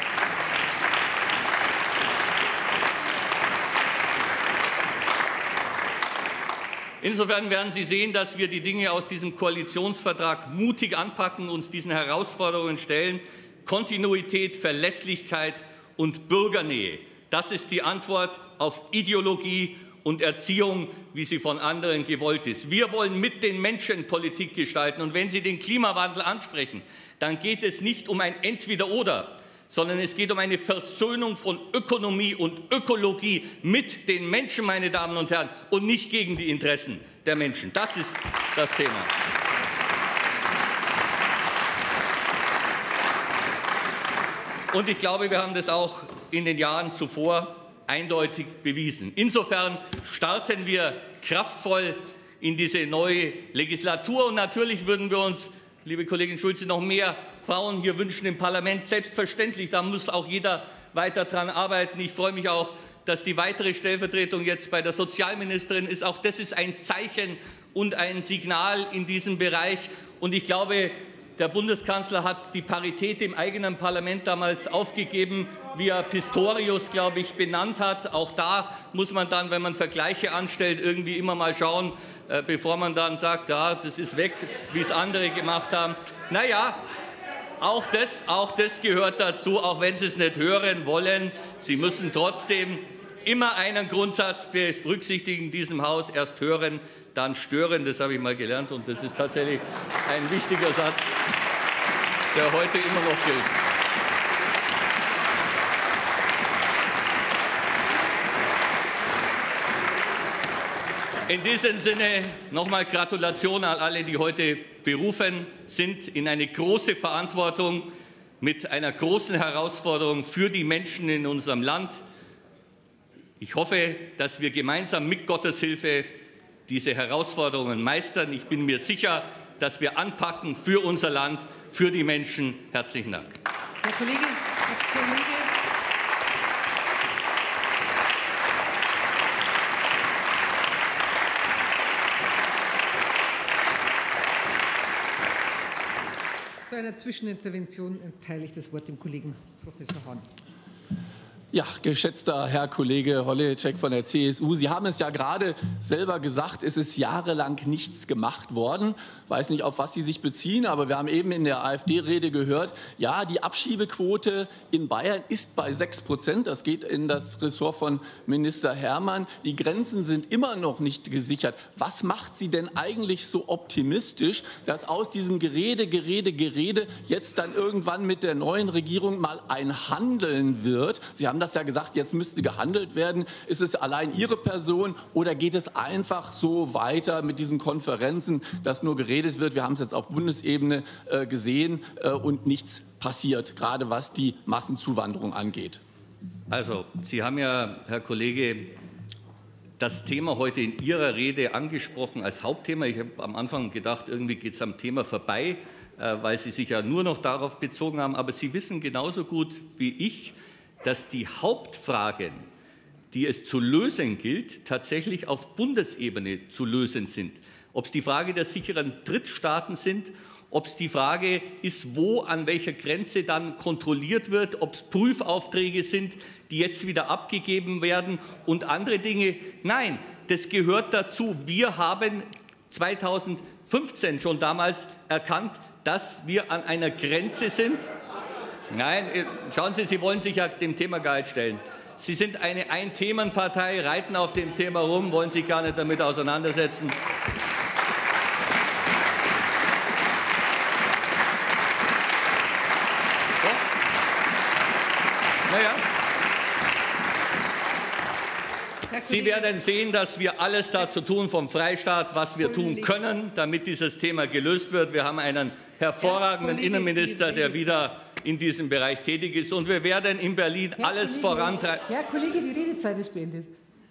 Insofern werden Sie sehen, dass wir die Dinge aus diesem Koalitionsvertrag mutig anpacken, uns diesen Herausforderungen stellen. Kontinuität, Verlässlichkeit und Bürgernähe. Das ist die Antwort auf Ideologie und Erziehung, wie sie von anderen gewollt ist. Wir wollen mit den Menschen Politik gestalten. Und wenn Sie den Klimawandel ansprechen, dann geht es nicht um ein Entweder-Oder, sondern es geht um eine Versöhnung von Ökonomie und Ökologie mit den Menschen, meine Damen und Herren, und nicht gegen die Interessen der Menschen. Das ist das Thema. Und ich glaube, wir haben das auch in den Jahren zuvor eindeutig bewiesen. Insofern starten wir kraftvoll in diese neue Legislatur. Und natürlich würden wir uns, liebe Kollegin Schulze, noch mehr Frauen hier wünschen im Parlament. Selbstverständlich, da muss auch jeder weiter dran arbeiten. Ich freue mich auch, dass die weitere Stellvertretung jetzt bei der Sozialministerin ist. Auch das ist ein Zeichen und ein Signal in diesem Bereich. Und ich glaube, der Bundeskanzler hat die Parität im eigenen Parlament damals aufgegeben, wie er Pistorius, glaube ich, benannt hat. Auch da muss man dann, wenn man Vergleiche anstellt, irgendwie immer mal schauen, bevor man dann sagt, ja, das ist weg, wie es andere gemacht haben. Naja, auch das gehört dazu, auch wenn Sie es nicht hören wollen. Sie müssen trotzdem immer einen Grundsatz berücksichtigen in diesem Haus, erst hören, dann stören. Das habe ich mal gelernt und das ist tatsächlich ein wichtiger Satz, der heute immer noch gilt. In diesem Sinne nochmal Gratulation an alle, die heute berufen sind in eine große Verantwortung mit einer großen Herausforderung für die Menschen in unserem Land. Ich hoffe, dass wir gemeinsam mit Gottes Hilfe diese Herausforderungen meistern. Ich bin mir sicher, dass wir anpacken für unser Land, für die Menschen. Herzlichen Dank. Herr Kollege. Zu einer Zwischenintervention erteile ich das Wort dem Kollegen Professor Hahn. Ja, geschätzter Herr Kollege Holitschek von der CSU, Sie haben es ja gerade selber gesagt, es ist jahrelang nichts gemacht worden. Ich weiß nicht, auf was Sie sich beziehen, aber wir haben eben in der AfD-Rede gehört, ja, die Abschiebequote in Bayern ist bei 6%. Das geht in das Ressort von Minister Hermann. Die Grenzen sind immer noch nicht gesichert. Was macht Sie denn eigentlich so optimistisch, dass aus diesem Gerede jetzt dann irgendwann mit der neuen Regierung mal ein Handeln wird? Sie haben das ja gesagt, jetzt müsste gehandelt werden. Ist es allein Ihre Person oder geht es einfach so weiter mit diesen Konferenzen, dass nur geredet wird? Wir haben es jetzt auf Bundesebene gesehen und nichts passiert, gerade was die Massenzuwanderung angeht. Also, Sie haben ja, Herr Kollege, das Thema heute in Ihrer Rede angesprochen als Hauptthema. Ich habe am Anfang gedacht, irgendwie geht es am Thema vorbei, weil Sie sich ja nur noch darauf bezogen haben. Aber Sie wissen genauso gut wie ich, dass die Hauptfragen, die es zu lösen gilt, tatsächlich auf Bundesebene zu lösen sind. Ob es die Frage der sicheren Drittstaaten sind, ob es die Frage ist, wo an welcher Grenze dann kontrolliert wird, ob es Prüfaufträge sind, die jetzt wieder abgegeben werden und andere Dinge. Nein, das gehört dazu. Wir haben 2015 schon damals erkannt, dass wir an einer Grenze sind. Nein, schauen Sie, Sie wollen sich ja dem Thema gar nicht stellen. Sie sind eine Ein-Themen-Partei, reiten auf dem Thema rum, wollen sich gar nicht damit auseinandersetzen. Naja. Sie werden sehen, dass wir alles dazu tun vom Freistaat, was wir tun können, damit dieses Thema gelöst wird. Wir haben einen hervorragenden Innenminister, der wieder in diesem Bereich tätig ist. Und wir werden in Berlin alles vorantreiben. Herr Kollege, die Redezeit ist beendet.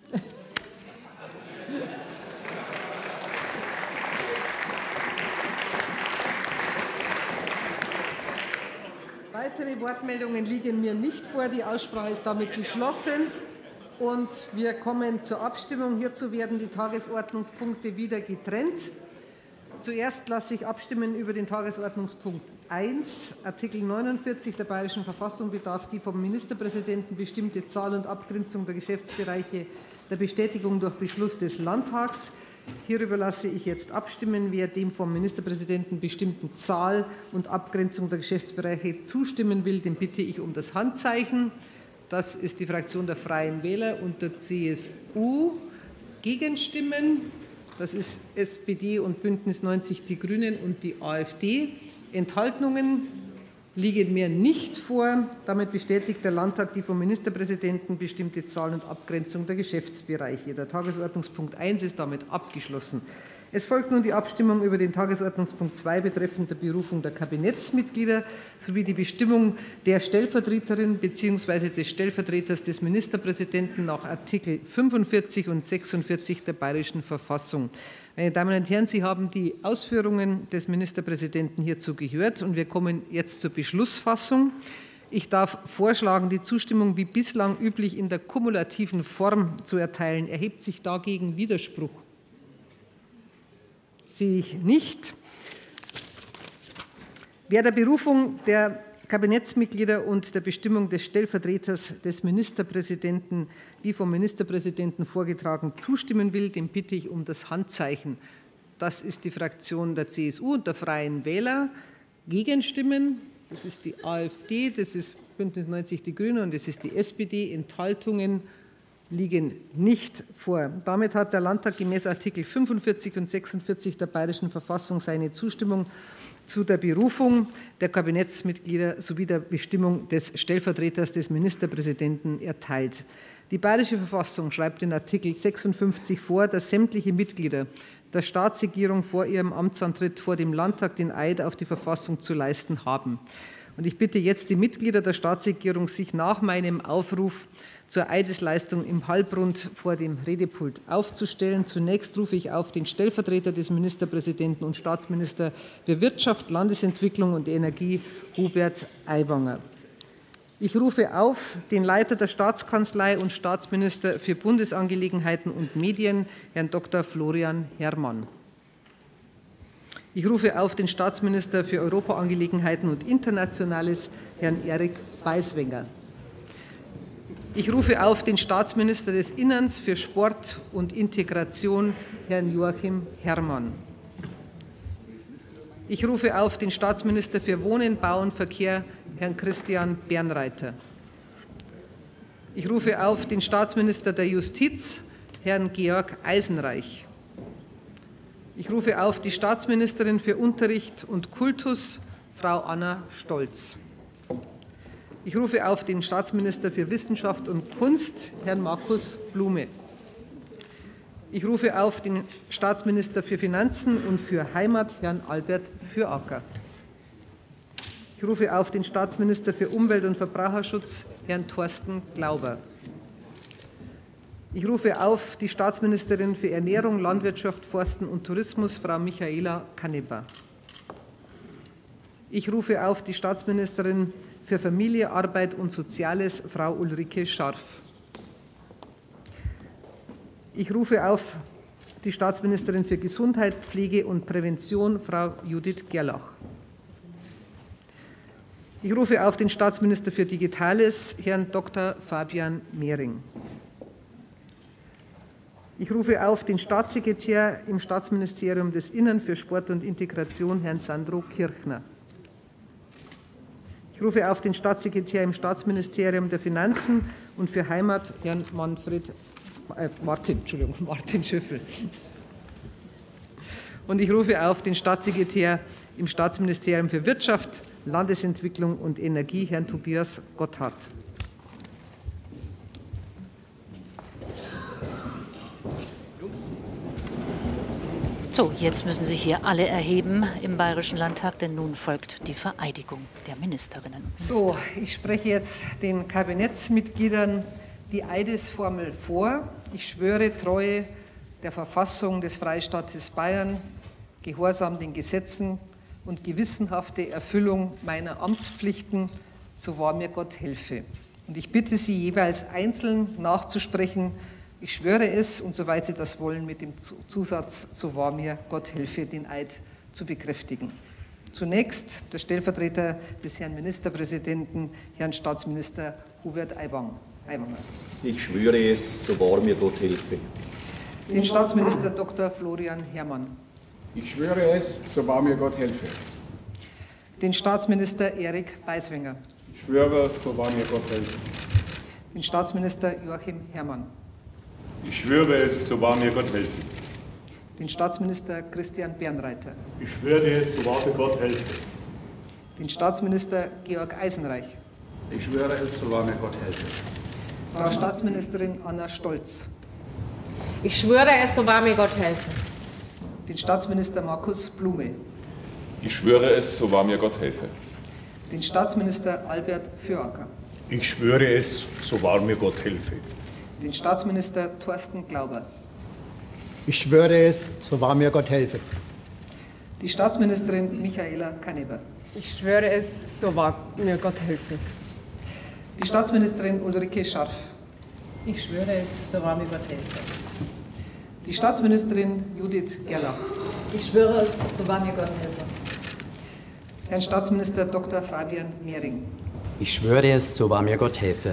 Weitere Wortmeldungen liegen mir nicht vor. Die Aussprache ist damit geschlossen. Und wir kommen zur Abstimmung. Hierzu werden die Tagesordnungspunkte wieder getrennt. Zuerst lasse ich abstimmen über den Tagesordnungspunkt 1. Artikel 49 der Bayerischen Verfassung bedarf die vom Ministerpräsidenten bestimmte Zahl und Abgrenzung der Geschäftsbereiche der Bestätigung durch Beschluss des Landtags. Hierüber lasse ich jetzt abstimmen. Wer dem vom Ministerpräsidenten bestimmten Zahl und Abgrenzung der Geschäftsbereiche zustimmen will, den bitte ich um das Handzeichen. Das ist die Fraktion der Freien Wähler und der CSU. Gegenstimmen. Das ist SPD und Bündnis 90 Die Grünen und die AfD. Enthaltungen liegen mir nicht vor. Damit bestätigt der Landtag die vom Ministerpräsidenten bestimmte Zahl und Abgrenzung der Geschäftsbereiche. Der Tagesordnungspunkt 1 ist damit abgeschlossen. Es folgt nun die Abstimmung über den Tagesordnungspunkt 2 betreffend der Berufung der Kabinettsmitglieder sowie die Bestimmung der Stellvertreterin bzw. des Stellvertreters des Ministerpräsidenten nach Artikel 45 und 46 der Bayerischen Verfassung. Meine Damen und Herren, Sie haben die Ausführungen des Ministerpräsidenten hierzu gehört, und wir kommen jetzt zur Beschlussfassung. Ich darf vorschlagen, die Zustimmung wie bislang üblich in der kumulativen Form zu erteilen. Erhebt sich dagegen Widerspruch? Sehe ich nicht. Wer der Berufung der Kabinettsmitglieder und der Bestimmung des Stellvertreters des Ministerpräsidenten wie vom Ministerpräsidenten vorgetragen zustimmen will, den bitte ich um das Handzeichen. Das ist die Fraktion der CSU und der Freien Wähler. Gegenstimmen, das ist die AfD, das ist Bündnis 90 Die Grünen und das ist die SPD. Enthaltungen liegen nicht vor. Damit hat der Landtag gemäß Artikel 45 und 46 der Bayerischen Verfassung seine Zustimmung zu der Berufung der Kabinettsmitglieder sowie der Bestimmung des Stellvertreters des Ministerpräsidenten erteilt. Die Bayerische Verfassung schreibt in Artikel 56 vor, dass sämtliche Mitglieder der Staatsregierung vor ihrem Amtsantritt vor dem Landtag den Eid auf die Verfassung zu leisten haben. Und ich bitte jetzt die Mitglieder der Staatsregierung, sich nach meinem Aufruf zur Eidesleistung im Halbrund vor dem Redepult aufzustellen. Zunächst rufe ich auf den Stellvertreter des Ministerpräsidenten und Staatsminister für Wirtschaft, Landesentwicklung und Energie, Hubert Aiwanger. Ich rufe auf den Leiter der Staatskanzlei und Staatsminister für Bundesangelegenheiten und Medien, Herrn Dr. Florian Herrmann. Ich rufe auf den Staatsminister für Europaangelegenheiten und Internationales, Herrn Erik Beiswenger. Ich rufe auf den Staatsminister des Innern für Sport und Integration, Herrn Joachim Herrmann. Ich rufe auf den Staatsminister für Wohnen, Bau und Verkehr, Herrn Christian Bernreiter. Ich rufe auf den Staatsminister der Justiz, Herrn Georg Eisenreich. Ich rufe auf die Staatsministerin für Unterricht und Kultus, Frau Anna Stolz. Ich rufe auf den Staatsminister für Wissenschaft und Kunst, Herrn Markus Blume. Ich rufe auf den Staatsminister für Finanzen und für Heimat, Herrn Albert Füracker. Ich rufe auf den Staatsminister für Umwelt- und Verbraucherschutz, Herrn Thorsten Glauber. Ich rufe auf die Staatsministerin für Ernährung, Landwirtschaft, Forsten und Tourismus, Frau Michaela Canepa. Ich rufe auf die Staatsministerin für Familie, Arbeit und Soziales, Frau Ulrike Scharf. Ich rufe auf die Staatsministerin für Gesundheit, Pflege und Prävention, Frau Judith Gerlach. Ich rufe auf den Staatsminister für Digitales, Herrn Dr. Fabian Mehring. Ich rufe auf den Staatssekretär im Staatsministerium des Innern für Sport und Integration, Herrn Sandro Kirchner. Ich rufe auf den Staatssekretär im Staatsministerium der Finanzen und für Heimat, Herrn Martin Schöffel. Und ich rufe auf den Staatssekretär im Staatsministerium für Wirtschaft, Landesentwicklung und Energie, Herrn Tobias Gotthard. So, jetzt müssen sich hier alle erheben im Bayerischen Landtag, denn nun folgt die Vereidigung der Ministerinnen und Minister. So, ich spreche jetzt den Kabinettsmitgliedern die Eidesformel vor. Ich schwöre Treue der Verfassung des Freistaates Bayern, Gehorsam den Gesetzen und gewissenhafte Erfüllung meiner Amtspflichten, so wahr mir Gott helfe. Und ich bitte Sie jeweils einzeln nachzusprechen: Ich schwöre es, und soweit Sie das wollen, mit dem Zusatz, so wahr mir Gott helfe, den Eid zu bekräftigen. Zunächst der Stellvertreter des Herrn Ministerpräsidenten, Herrn Staatsminister Hubert Aiwanger. Ich schwöre es, so wahr mir Gott helfe. Den Staatsminister Dr. Florian Herrmann. Ich schwöre es, so wahr mir Gott helfe. Den Staatsminister Erik Beiswenger. Ich schwöre, so wahr mir Gott helfe. Den Staatsminister Joachim Herrmann. Ich schwöre es, so wahr mir Gott helfe. Den Staatsminister Christian Bernreiter. Ich schwöre es, so wahr mir Gott helfe. Den Staatsminister Georg Eisenreich. Ich schwöre es, so wahr mir Gott helfe. Frau Staatsministerin Anna Stolz. Ich schwöre es, so wahr mir Gott helfe. Den Staatsminister Markus Blume. Ich schwöre es, so wahr mir Gott helfe. Den Staatsminister Albert Füracker. Ich schwöre es, so wahr mir Gott helfe. Den Staatsminister Thorsten Glauber. Ich schwöre es, so wahr mir Gott helfe. Die Staatsministerin Michaela Canepa. Ich schwöre es, so wahr mir Gott helfe. Die Staatsministerin Ulrike Scharf. Ich schwöre es, so wahr mir Gott helfe. Die Staatsministerin Judith Gerlach. Ich schwöre es, so wahr mir Gott helfe. Herrn Staatsminister Dr. Fabian Mehring. Ich schwöre es, so wahr mir Gott helfe.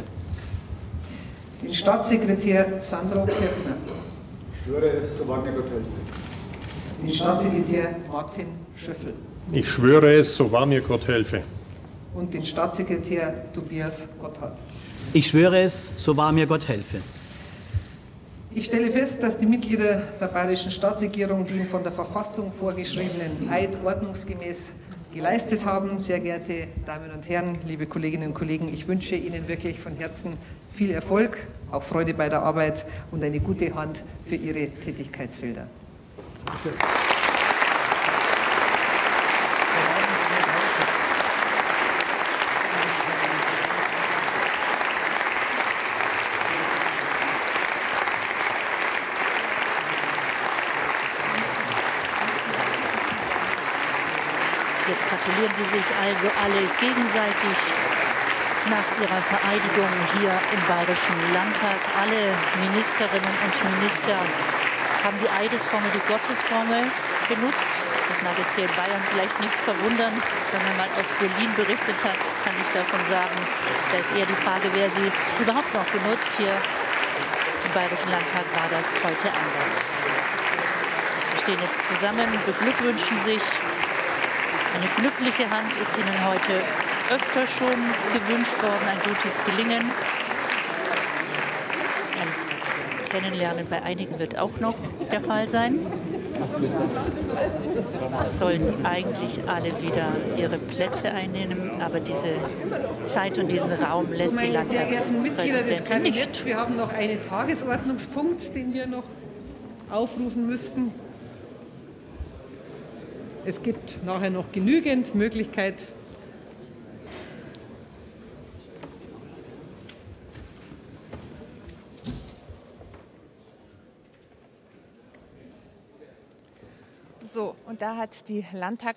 Den Staatssekretär Sandro Kirchner. Ich schwöre es, so wahr mir Gott helfe. Den Staatssekretär Martin Schöffel. Ich schwöre es, so wahr mir Gott helfe. Und den Staatssekretär Tobias Gotthard. Ich schwöre es, so wahr mir Gott helfe. Ich stelle fest, dass die Mitglieder der Bayerischen Staatsregierung den von der Verfassung vorgeschriebenen Eid ordnungsgemäß geleistet haben. Sehr geehrte Damen und Herren, liebe Kolleginnen und Kollegen, ich wünsche Ihnen wirklich von Herzen viel Erfolg auch Freude bei der Arbeit und eine gute Hand für Ihre Tätigkeitsfelder. Danke. Jetzt gratulieren Sie sich also alle gegenseitig nach Ihrer Vereidigung hier im Bayerischen Landtag. Alle Ministerinnen und Minister haben die Eidesformel, die Gottesformel benutzt. Das mag jetzt hier in Bayern vielleicht nicht verwundern. Wenn man mal aus Berlin berichtet hat, kann ich davon sagen, da ist eher die Frage, wer sie überhaupt noch benutzt. Hier im Bayerischen Landtag war das heute anders. Sie stehen jetzt zusammen, beglückwünschen sich. Eine glückliche Hand ist Ihnen heute öfter schon gewünscht worden, ein gutes Gelingen. Ein Kennenlernen bei einigen wird auch noch der Fall sein. Es sollen eigentlich alle wieder ihre Plätze einnehmen, aber diese Zeit und diesen Raum lässt die Landtagspräsidentin nicht. Wir haben noch einen Tagesordnungspunkt, den wir noch aufrufen müssten. Es gibt nachher noch genügend Möglichkeit. So, und da hat die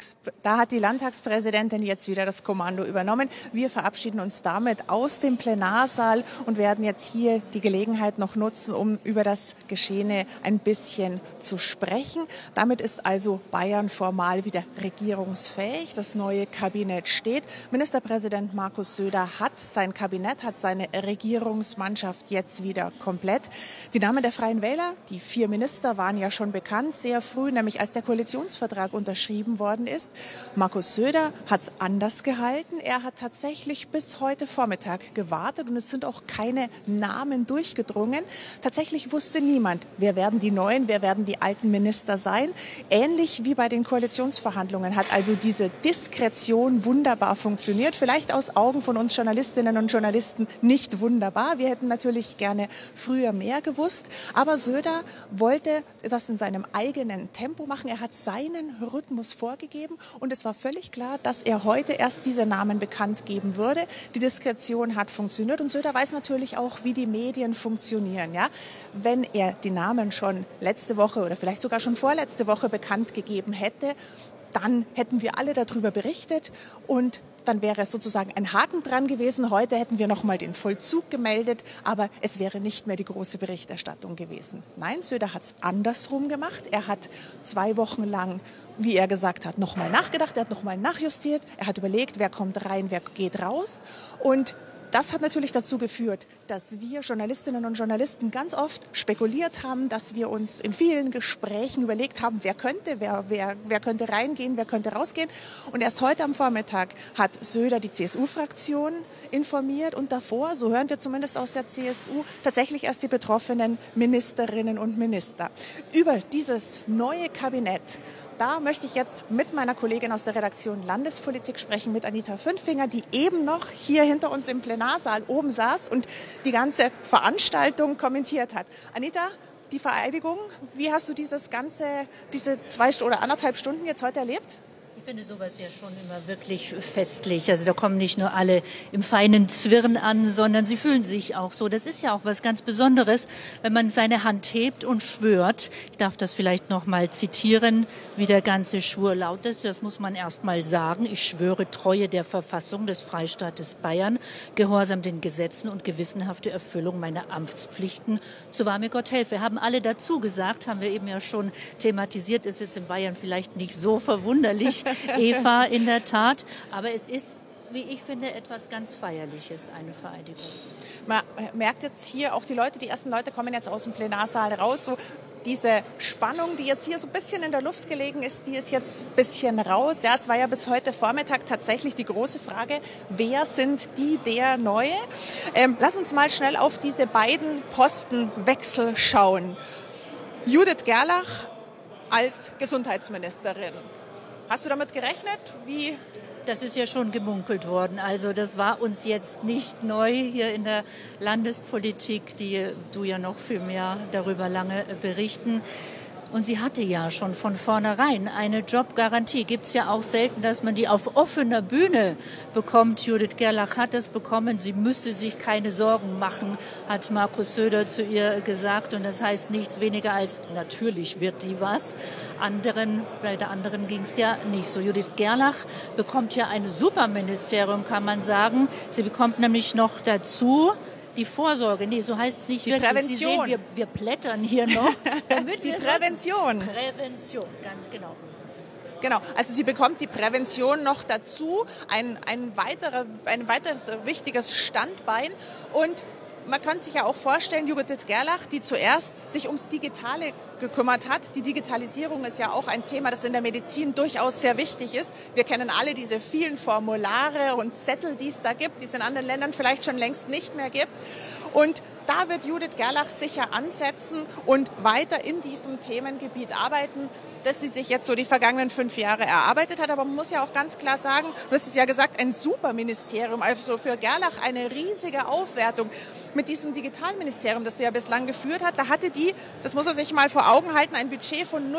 Landtagspräsidentin jetzt wieder das Kommando übernommen. Wir verabschieden uns damit aus dem Plenarsaal und werden jetzt hier die Gelegenheit noch nutzen, um über das Geschehene ein bisschen zu sprechen. Damit ist also Bayern formal wieder regierungsfähig. Das neue Kabinett steht. Ministerpräsident Markus Söder hat sein Kabinett, hat seine Regierungsmannschaft jetzt wieder komplett. Die Namen der Freien Wähler, die 4 Minister, waren ja schon bekannt, sehr früh, nämlich als der Koalitionsvertrag unterschrieben worden ist. Markus Söder hat es anders gehalten. Er hat tatsächlich bis heute Vormittag gewartet und es sind auch keine Namen durchgedrungen. Tatsächlich wusste niemand, wer werden die neuen, wer werden die alten Minister sein. Ähnlich wie bei den Koalitionsverhandlungen hat also diese Diskretion wunderbar funktioniert. Vielleicht aus Augen von uns Journalistinnen und Journalisten nicht wunderbar. Wir hätten natürlich gerne früher mehr gewusst. Aber Söder wollte das in seinem eigenen Tempo machen. Er hat seinen Rhythmus vorgegeben und es war völlig klar, dass er heute erst diese Namen bekannt geben würde. Die Diskretion hat funktioniert und Söder weiß natürlich auch, wie die Medien funktionieren. Ja? Wenn er die Namen schon letzte Woche oder vielleicht sogar schon vorletzte Woche bekannt gegeben hätte, dann hätten wir alle darüber berichtet und dann wäre es sozusagen ein Haken dran gewesen. Heute hätten wir noch mal den Vollzug gemeldet, aber es wäre nicht mehr die große Berichterstattung gewesen. Nein, Söder hat es andersrum gemacht. Er hat 2 Wochen lang, wie er gesagt hat, noch mal nachgedacht. Er hat noch mal nachjustiert. Er hat überlegt, wer kommt rein, wer geht raus. Und das hat natürlich dazu geführt, dass wir Journalistinnen und Journalisten ganz oft spekuliert haben, dass wir uns in vielen Gesprächen überlegt haben, wer könnte reingehen, wer könnte rausgehen. Und erst heute am Vormittag hat Söder die CSU-Fraktion informiert und davor, so hören wir zumindest aus der CSU, tatsächlich erst die betroffenen Ministerinnen und Minister. Über dieses neue Kabinett, da möchte ich jetzt mit meiner Kollegin aus der Redaktion Landespolitik sprechen, mit Anita Fünfinger, die eben noch hier hinter uns im Plenarsaal oben saß und die ganze Veranstaltung kommentiert hat. Anita, die Vereidigung, wie hast du diese 2 oder 1,5 Stunden jetzt heute erlebt? Ich finde sowas ja schon immer wirklich festlich. Also da kommen nicht nur alle im feinen Zwirn an, sondern sie fühlen sich auch so. Das ist ja auch was ganz Besonderes, wenn man seine Hand hebt und schwört. Ich darf das vielleicht noch mal zitieren, wie der ganze Schwur lautet. Das muss man erst mal sagen. Ich schwöre Treue der Verfassung des Freistaates Bayern, Gehorsam den Gesetzen und gewissenhafte Erfüllung meiner Amtspflichten. So wahr mir Gott helfe. Haben alle dazu gesagt, haben wir eben ja schon thematisiert, ist jetzt in Bayern vielleicht nicht so verwunderlich. Eva, in der Tat. Aber es ist, wie ich finde, etwas ganz Feierliches, eine Vereidigung. Man merkt jetzt hier auch die ersten Leute kommen jetzt aus dem Plenarsaal raus. So diese Spannung, die jetzt hier so ein bisschen in der Luft gelegen ist, die ist jetzt ein bisschen raus. Ja, es war ja bis heute Vormittag tatsächlich die große Frage, wer sind der Neue? Lass uns mal schnell auf diese beiden Postenwechsel schauen. Judith Gerlach als Gesundheitsministerin. Hast du damit gerechnet? Wie Das ist ja schon gemunkelt worden. Also das war uns jetzt nicht neu hier in der Landespolitik, die du ja noch viel mehr darüber lange berichten. Und sie hatte ja schon von vornherein eine Jobgarantie. Gibt es ja auch selten, dass man die auf offener Bühne bekommt. Judith Gerlach hat das bekommen. Sie müsse sich keine Sorgen machen, hat Markus Söder zu ihr gesagt. Und das heißt nichts weniger als, natürlich wird die was. Bei der anderen ging es ja nicht so. Judith Gerlach bekommt ja ein Superministerium, kann man sagen. Sie bekommt nämlich noch dazu die Vorsorge, nee, so heißt es nicht die wirklich. Prävention. Sie sehen, wir plättern hier noch. Die Prävention. Prävention, ganz genau. Genau, also sie bekommt die Prävention noch dazu, ein weiteres wichtiges Standbein. Und man kann sich ja auch vorstellen, Judith Gerlach, die zuerst sich ums Digitale gekümmert hat. Die Digitalisierung ist ja auch ein Thema, das in der Medizin durchaus sehr wichtig ist. Wir kennen alle diese vielen Formulare und Zettel, die es da gibt, die es in anderen Ländern vielleicht schon längst nicht mehr gibt. Und da wird Judith Gerlach sicher ansetzen und weiter in diesem Themengebiet arbeiten, das sie sich jetzt so die vergangenen 5 Jahre erarbeitet hat. Aber man muss ja auch ganz klar sagen, du hast es ja gesagt, ein Superministerium, also für Gerlach eine riesige Aufwertung. Mit diesem Digitalministerium, das sie ja bislang geführt hat, da hatte die, das muss man sich mal vor Augen halten, ein Budget von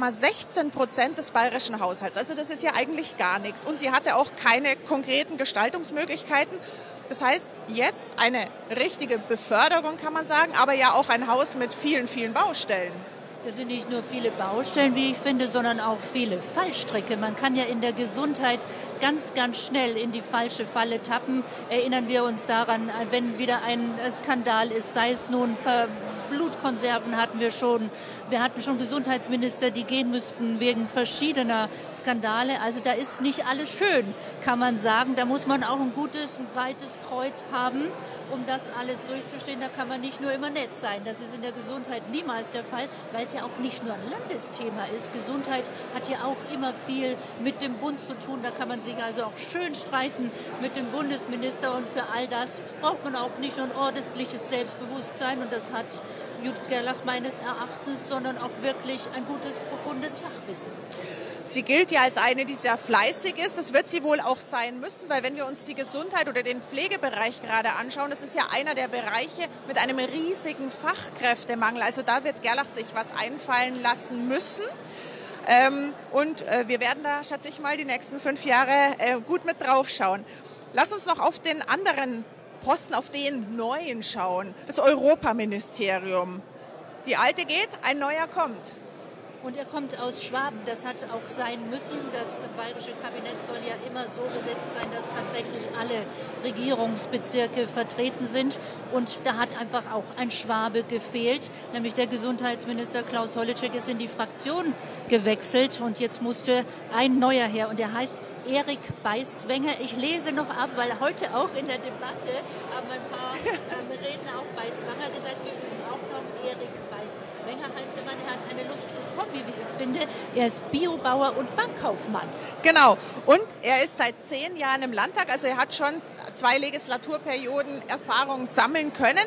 0,16% des bayerischen Haushalts. Also das ist ja eigentlich gar nichts. Und sie hatte auch keine konkreten Gestaltungsmöglichkeiten. Das heißt, jetzt eine richtige Beförderung, kann man sagen, aber ja auch ein Haus mit vielen, vielen Baustellen. Das sind nicht nur viele Baustellen, wie ich finde, sondern auch viele Fallstricke. Man kann ja in der Gesundheit ganz, ganz schnell in die falsche Falle tappen. Erinnern wir uns daran, wenn wieder ein Skandal ist, sei es nun Blutkonserven hatten wir schon. Wir hatten schon Gesundheitsminister, die gehen müssten wegen verschiedener Skandale. Also da ist nicht alles schön, kann man sagen. Da muss man auch ein gutes, ein breites Kreuz haben, um das alles durchzustehen. Da kann man nicht nur immer nett sein. Das ist in der Gesundheit niemals der Fall, weil es ja auch nicht nur ein Landesthema ist. Gesundheit hat ja auch immer viel mit dem Bund zu tun. Da kann man sich also auch schön streiten mit dem Bundesminister. Und für all das braucht man auch nicht nur ein ordentliches Selbstbewusstsein. Und das hat Judith Gerlach meines Erachtens, sondern auch wirklich ein gutes, profundes Fachwissen. Sie gilt ja als eine, die sehr fleißig ist. Das wird sie wohl auch sein müssen, weil wenn wir uns die Gesundheit oder den Pflegebereich gerade anschauen, das ist ja einer der Bereiche mit einem riesigen Fachkräftemangel. Also da wird Gerlach sich was einfallen lassen müssen. Wir werden da, schätze ich mal, die nächsten 5 Jahre gut mit drauf schauen. Lass uns noch auf den anderen Posten, auf den neuen schauen. Das Europaministerium. Die alte geht, ein neuer kommt. Und er kommt aus Schwaben. Das hat auch sein müssen. Das bayerische Kabinett soll ja immer so besetzt sein, dass tatsächlich alle Regierungsbezirke vertreten sind. Und da hat einfach auch ein Schwabe gefehlt. Nämlich der Gesundheitsminister Klaus Holleczek ist in die Fraktion gewechselt. Und jetzt musste ein neuer her. Und der heißt Erik Beiswenger. Ich lese noch ab, weil heute auch in der Debatte haben ein paar Redner auch Beiswenger gesagt, wir üben auch noch Erik Beiswenger heißt der Mann. Er hat eine lustige Kombi, wie ich finde. Er ist Biobauer und Bankkaufmann. Genau. Und er ist seit 10 Jahren im Landtag. Also er hat schon 2 Legislaturperioden Erfahrung sammeln können.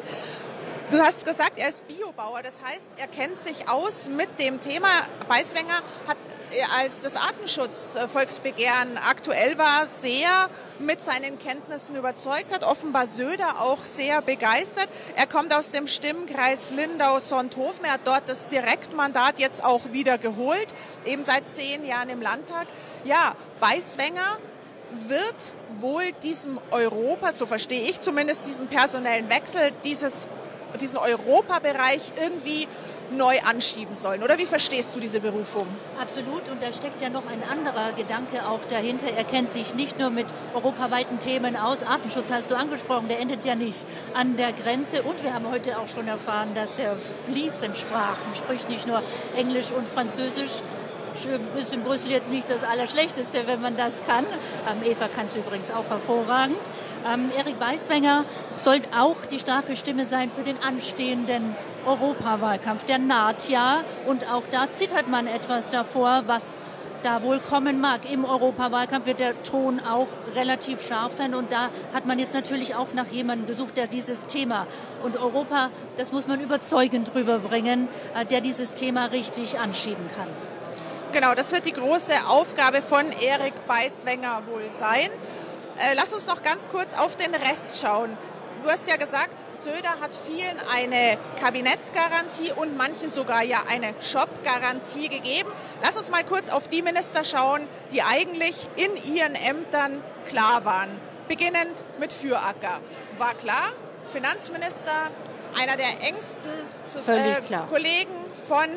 Du hast gesagt, er ist Biobauer, das heißt, er kennt sich aus mit dem Thema. Beiswenger hat, als das Artenschutzvolksbegehren aktuell war, sehr mit seinen Kenntnissen überzeugt, hat offenbar Söder auch sehr begeistert. Er kommt aus dem Stimmkreis Lindau-Sonthofen, er hat dort das Direktmandat jetzt auch wieder geholt, eben seit 10 Jahren im Landtag. Ja, Beiswenger wird wohl diesem Europa, so verstehe ich zumindest diesen personellen Wechsel, diesen Europabereich irgendwie neu anschieben sollen. Oder wie verstehst du diese Berufung? Absolut. Und da steckt ja noch ein anderer Gedanke auch dahinter. Er kennt sich nicht nur mit europaweiten Themen aus. Artenschutz hast du angesprochen, der endet ja nicht an der Grenze. Und wir haben heute auch schon erfahren, dass er fließend Sprachen spricht, nicht nur Englisch und Französisch. Ist in Brüssel jetzt nicht das Allerschlechteste, wenn man das kann. Eva kann es übrigens auch hervorragend. Erik Beiswenger soll auch die starke Stimme sein für den anstehenden Europawahlkampf. Der naht ja und auch da zittert man etwas davor, was da wohl kommen mag. Im Europawahlkampf wird der Ton auch relativ scharf sein und da hat man jetzt natürlich auch nach jemandem gesucht, der dieses Thema und Europa, das muss man überzeugend rüberbringen, der dieses Thema richtig anschieben kann. Genau, das wird die große Aufgabe von Erik Beiswenger wohl sein. Lass uns noch ganz kurz auf den Rest schauen. Du hast ja gesagt, Söder hat vielen eine Kabinettsgarantie und manchen sogar ja eine Jobgarantie gegeben. Lass uns mal kurz auf die Minister schauen, die eigentlich in ihren Ämtern klar waren. Beginnend mit Füracker. War klar, Finanzminister, einer der engsten Kollegen von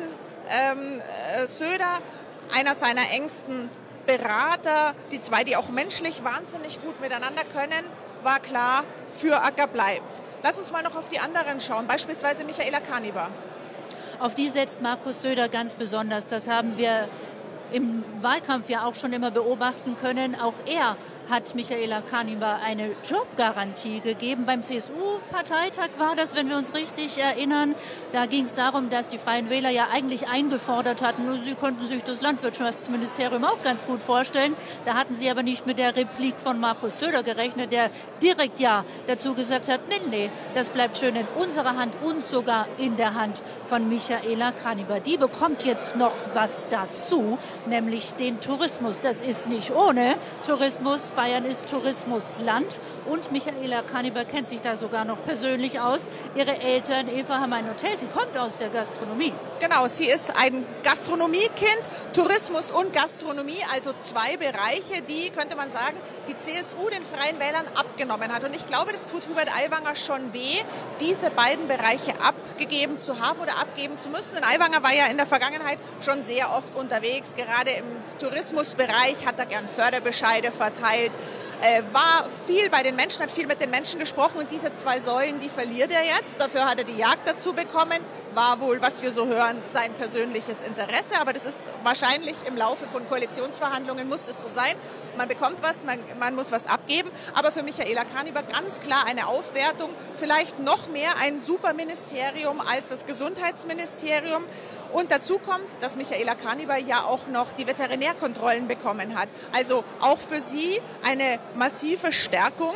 Söder, einer seiner engsten Berater, die zwei, die auch menschlich wahnsinnig gut miteinander können, war klar, Füracker bleibt. Lass uns mal noch auf die anderen schauen, beispielsweise Michaela Kaniber. Auf die setzt Markus Söder ganz besonders. Das haben wir im Wahlkampf ja auch schon immer beobachten können. Auch er hat Michaela Kaniber eine Jobgarantie gegeben. Beim CSU-Parteitag war das, wenn wir uns richtig erinnern. Da ging es darum, dass die Freien Wähler ja eigentlich eingefordert hatten, sie konnten sich das Landwirtschaftsministerium auch ganz gut vorstellen. Da hatten sie aber nicht mit der Replik von Markus Söder gerechnet, der direkt ja dazu gesagt hat, nee, das bleibt schön in unserer Hand und sogar in der Hand von Michaela Kaniber. Die bekommt jetzt noch was dazu, nämlich den Tourismus. Das ist nicht ohne Tourismus. Bayern ist Tourismusland und Michaela Kaniber kennt sich da sogar noch persönlich aus. Ihre Eltern, Eva, haben ein Hotel. Sie kommt aus der Gastronomie. Genau, sie ist ein Gastronomiekind, Tourismus und Gastronomie, also zwei Bereiche, die, könnte man sagen, die CSU den Freien Wählern abgenommen hat. Und ich glaube, das tut Hubert Aiwanger schon weh, diese beiden Bereiche abgegeben zu haben oder abgeben zu müssen. Denn Aiwanger war ja in der Vergangenheit schon sehr oft unterwegs, gerade im Tourismusbereich hat er gern Förderbescheide verteilt, war viel bei den Menschen, hat viel mit den Menschen gesprochen und diese zwei Säulen, die verliert er jetzt. Dafür hat er die Jagd dazu bekommen, war wohl, was wir so hören, sein persönliches Interesse, aber das ist wahrscheinlich im Laufe von Koalitionsverhandlungen muss es so sein. Man bekommt was, man muss was abgeben, aber für Michaela Kaniber ganz klar eine Aufwertung, vielleicht noch mehr ein Superministerium als das Gesundheitsministerium. Und dazu kommt, dass Michaela Kaniber ja auch noch die Veterinärkontrollen bekommen hat. Also auch für sie eine massive Stärkung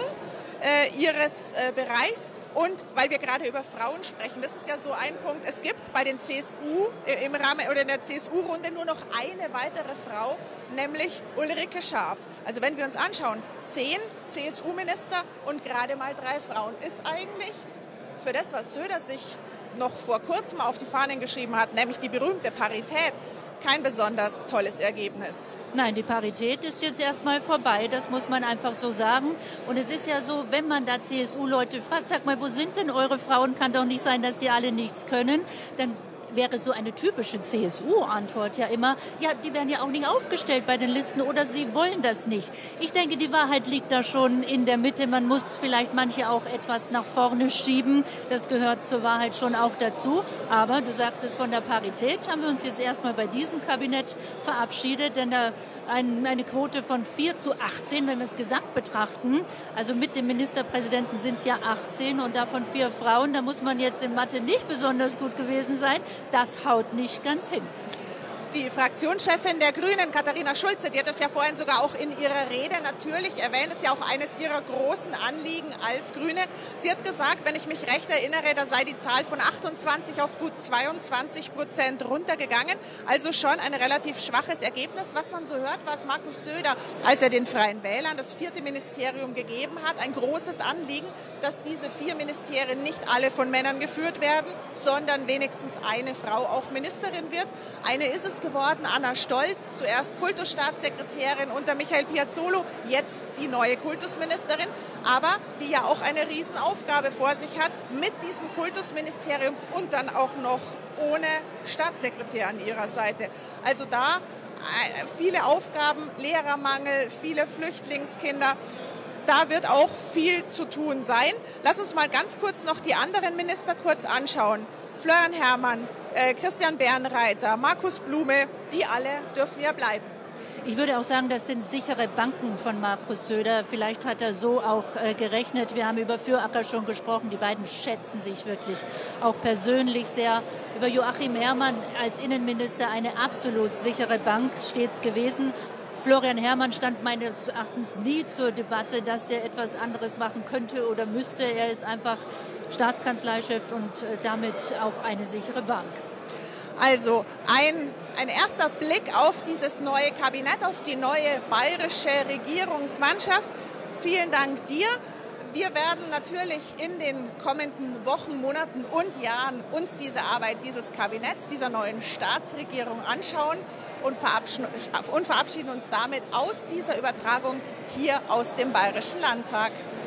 ihres Bereichs. Und weil wir gerade über Frauen sprechen, das ist ja so ein Punkt, es gibt bei den CSU im Rahmen oder in der CSU-Runde nur noch eine weitere Frau, nämlich Ulrike Schaaf. Also wenn wir uns anschauen, 10 CSU-Minister und gerade mal 3 Frauen, ist eigentlich für das, was Söder sich noch vor kurzem auf die Fahnen geschrieben hat, nämlich die berühmte Parität, kein besonders tolles Ergebnis. Nein, die Parität ist jetzt erstmal vorbei, das muss man einfach so sagen. Und es ist ja so, wenn man da CSU-Leute fragt, sag mal, wo sind denn eure Frauen? Kann doch nicht sein, dass die alle nichts können. Dann wäre so eine typische CSU-Antwort ja immer, ja, die werden ja auch nicht aufgestellt bei den Listen oder sie wollen das nicht. Ich denke, die Wahrheit liegt da schon in der Mitte. Man muss vielleicht manche auch etwas nach vorne schieben. Das gehört zur Wahrheit schon auch dazu. Aber du sagst es, von der Parität haben wir uns jetzt erstmal bei diesem Kabinett verabschiedet, denn da eine Quote von 4:18, wenn wir es gesamt betrachten. Also mit dem Ministerpräsidenten sind es ja 18 und davon 4 Frauen. Da muss man jetzt in Mathe nicht besonders gut gewesen sein. Das haut nicht ganz hin. Die Fraktionschefin der Grünen, Katharina Schulze, die hat das ja vorhin sogar auch in ihrer Rede natürlich erwähnt, das ist ja auch eines ihrer großen Anliegen als Grüne. Sie hat gesagt, wenn ich mich recht erinnere, da sei die Zahl von 28 auf gut 22% runtergegangen. Also schon ein relativ schwaches Ergebnis. Was man so hört, was Markus Söder, als er den Freien Wählern das 4. Ministerium gegeben hat, ein großes Anliegen, dass diese 4 Ministerien nicht alle von Männern geführt werden, sondern wenigstens eine Frau auch Ministerin wird. Eine ist es geworden, Anna Stolz, zuerst Kultusstaatssekretärin unter Michael Piazzolo, jetzt die neue Kultusministerin, aber die ja auch eine Riesenaufgabe vor sich hat mit diesem Kultusministerium und dann auch noch ohne Staatssekretär an ihrer Seite. Also da viele Aufgaben, Lehrermangel, viele Flüchtlingskinder. Da wird auch viel zu tun sein. Lass uns mal ganz kurz noch die anderen Minister kurz anschauen. Florian Herrmann, Christian Bernreiter, Markus Blume, die alle dürfen ja bleiben. Ich würde auch sagen, das sind sichere Banken von Markus Söder. Vielleicht hat er so auch gerechnet. Wir haben über Füracker schon gesprochen. Die beiden schätzen sich wirklich auch persönlich sehr. Über Joachim Herrmann als Innenminister eine absolut sichere Bank stets gewesen. Florian Herrmann stand meines Erachtens nie zur Debatte, dass der etwas anderes machen könnte oder müsste. Er ist einfach Staatskanzleichef und damit auch eine sichere Bank. Also ein erster Blick auf dieses neue Kabinett, auf die neue bayerische Regierungsmannschaft. Vielen Dank dir. Wir werden natürlich in den kommenden Wochen, Monaten und Jahren uns diese Arbeit dieses Kabinetts, dieser neuen Staatsregierung anschauen und verabschieden uns damit aus dieser Übertragung hier aus dem Bayerischen Landtag.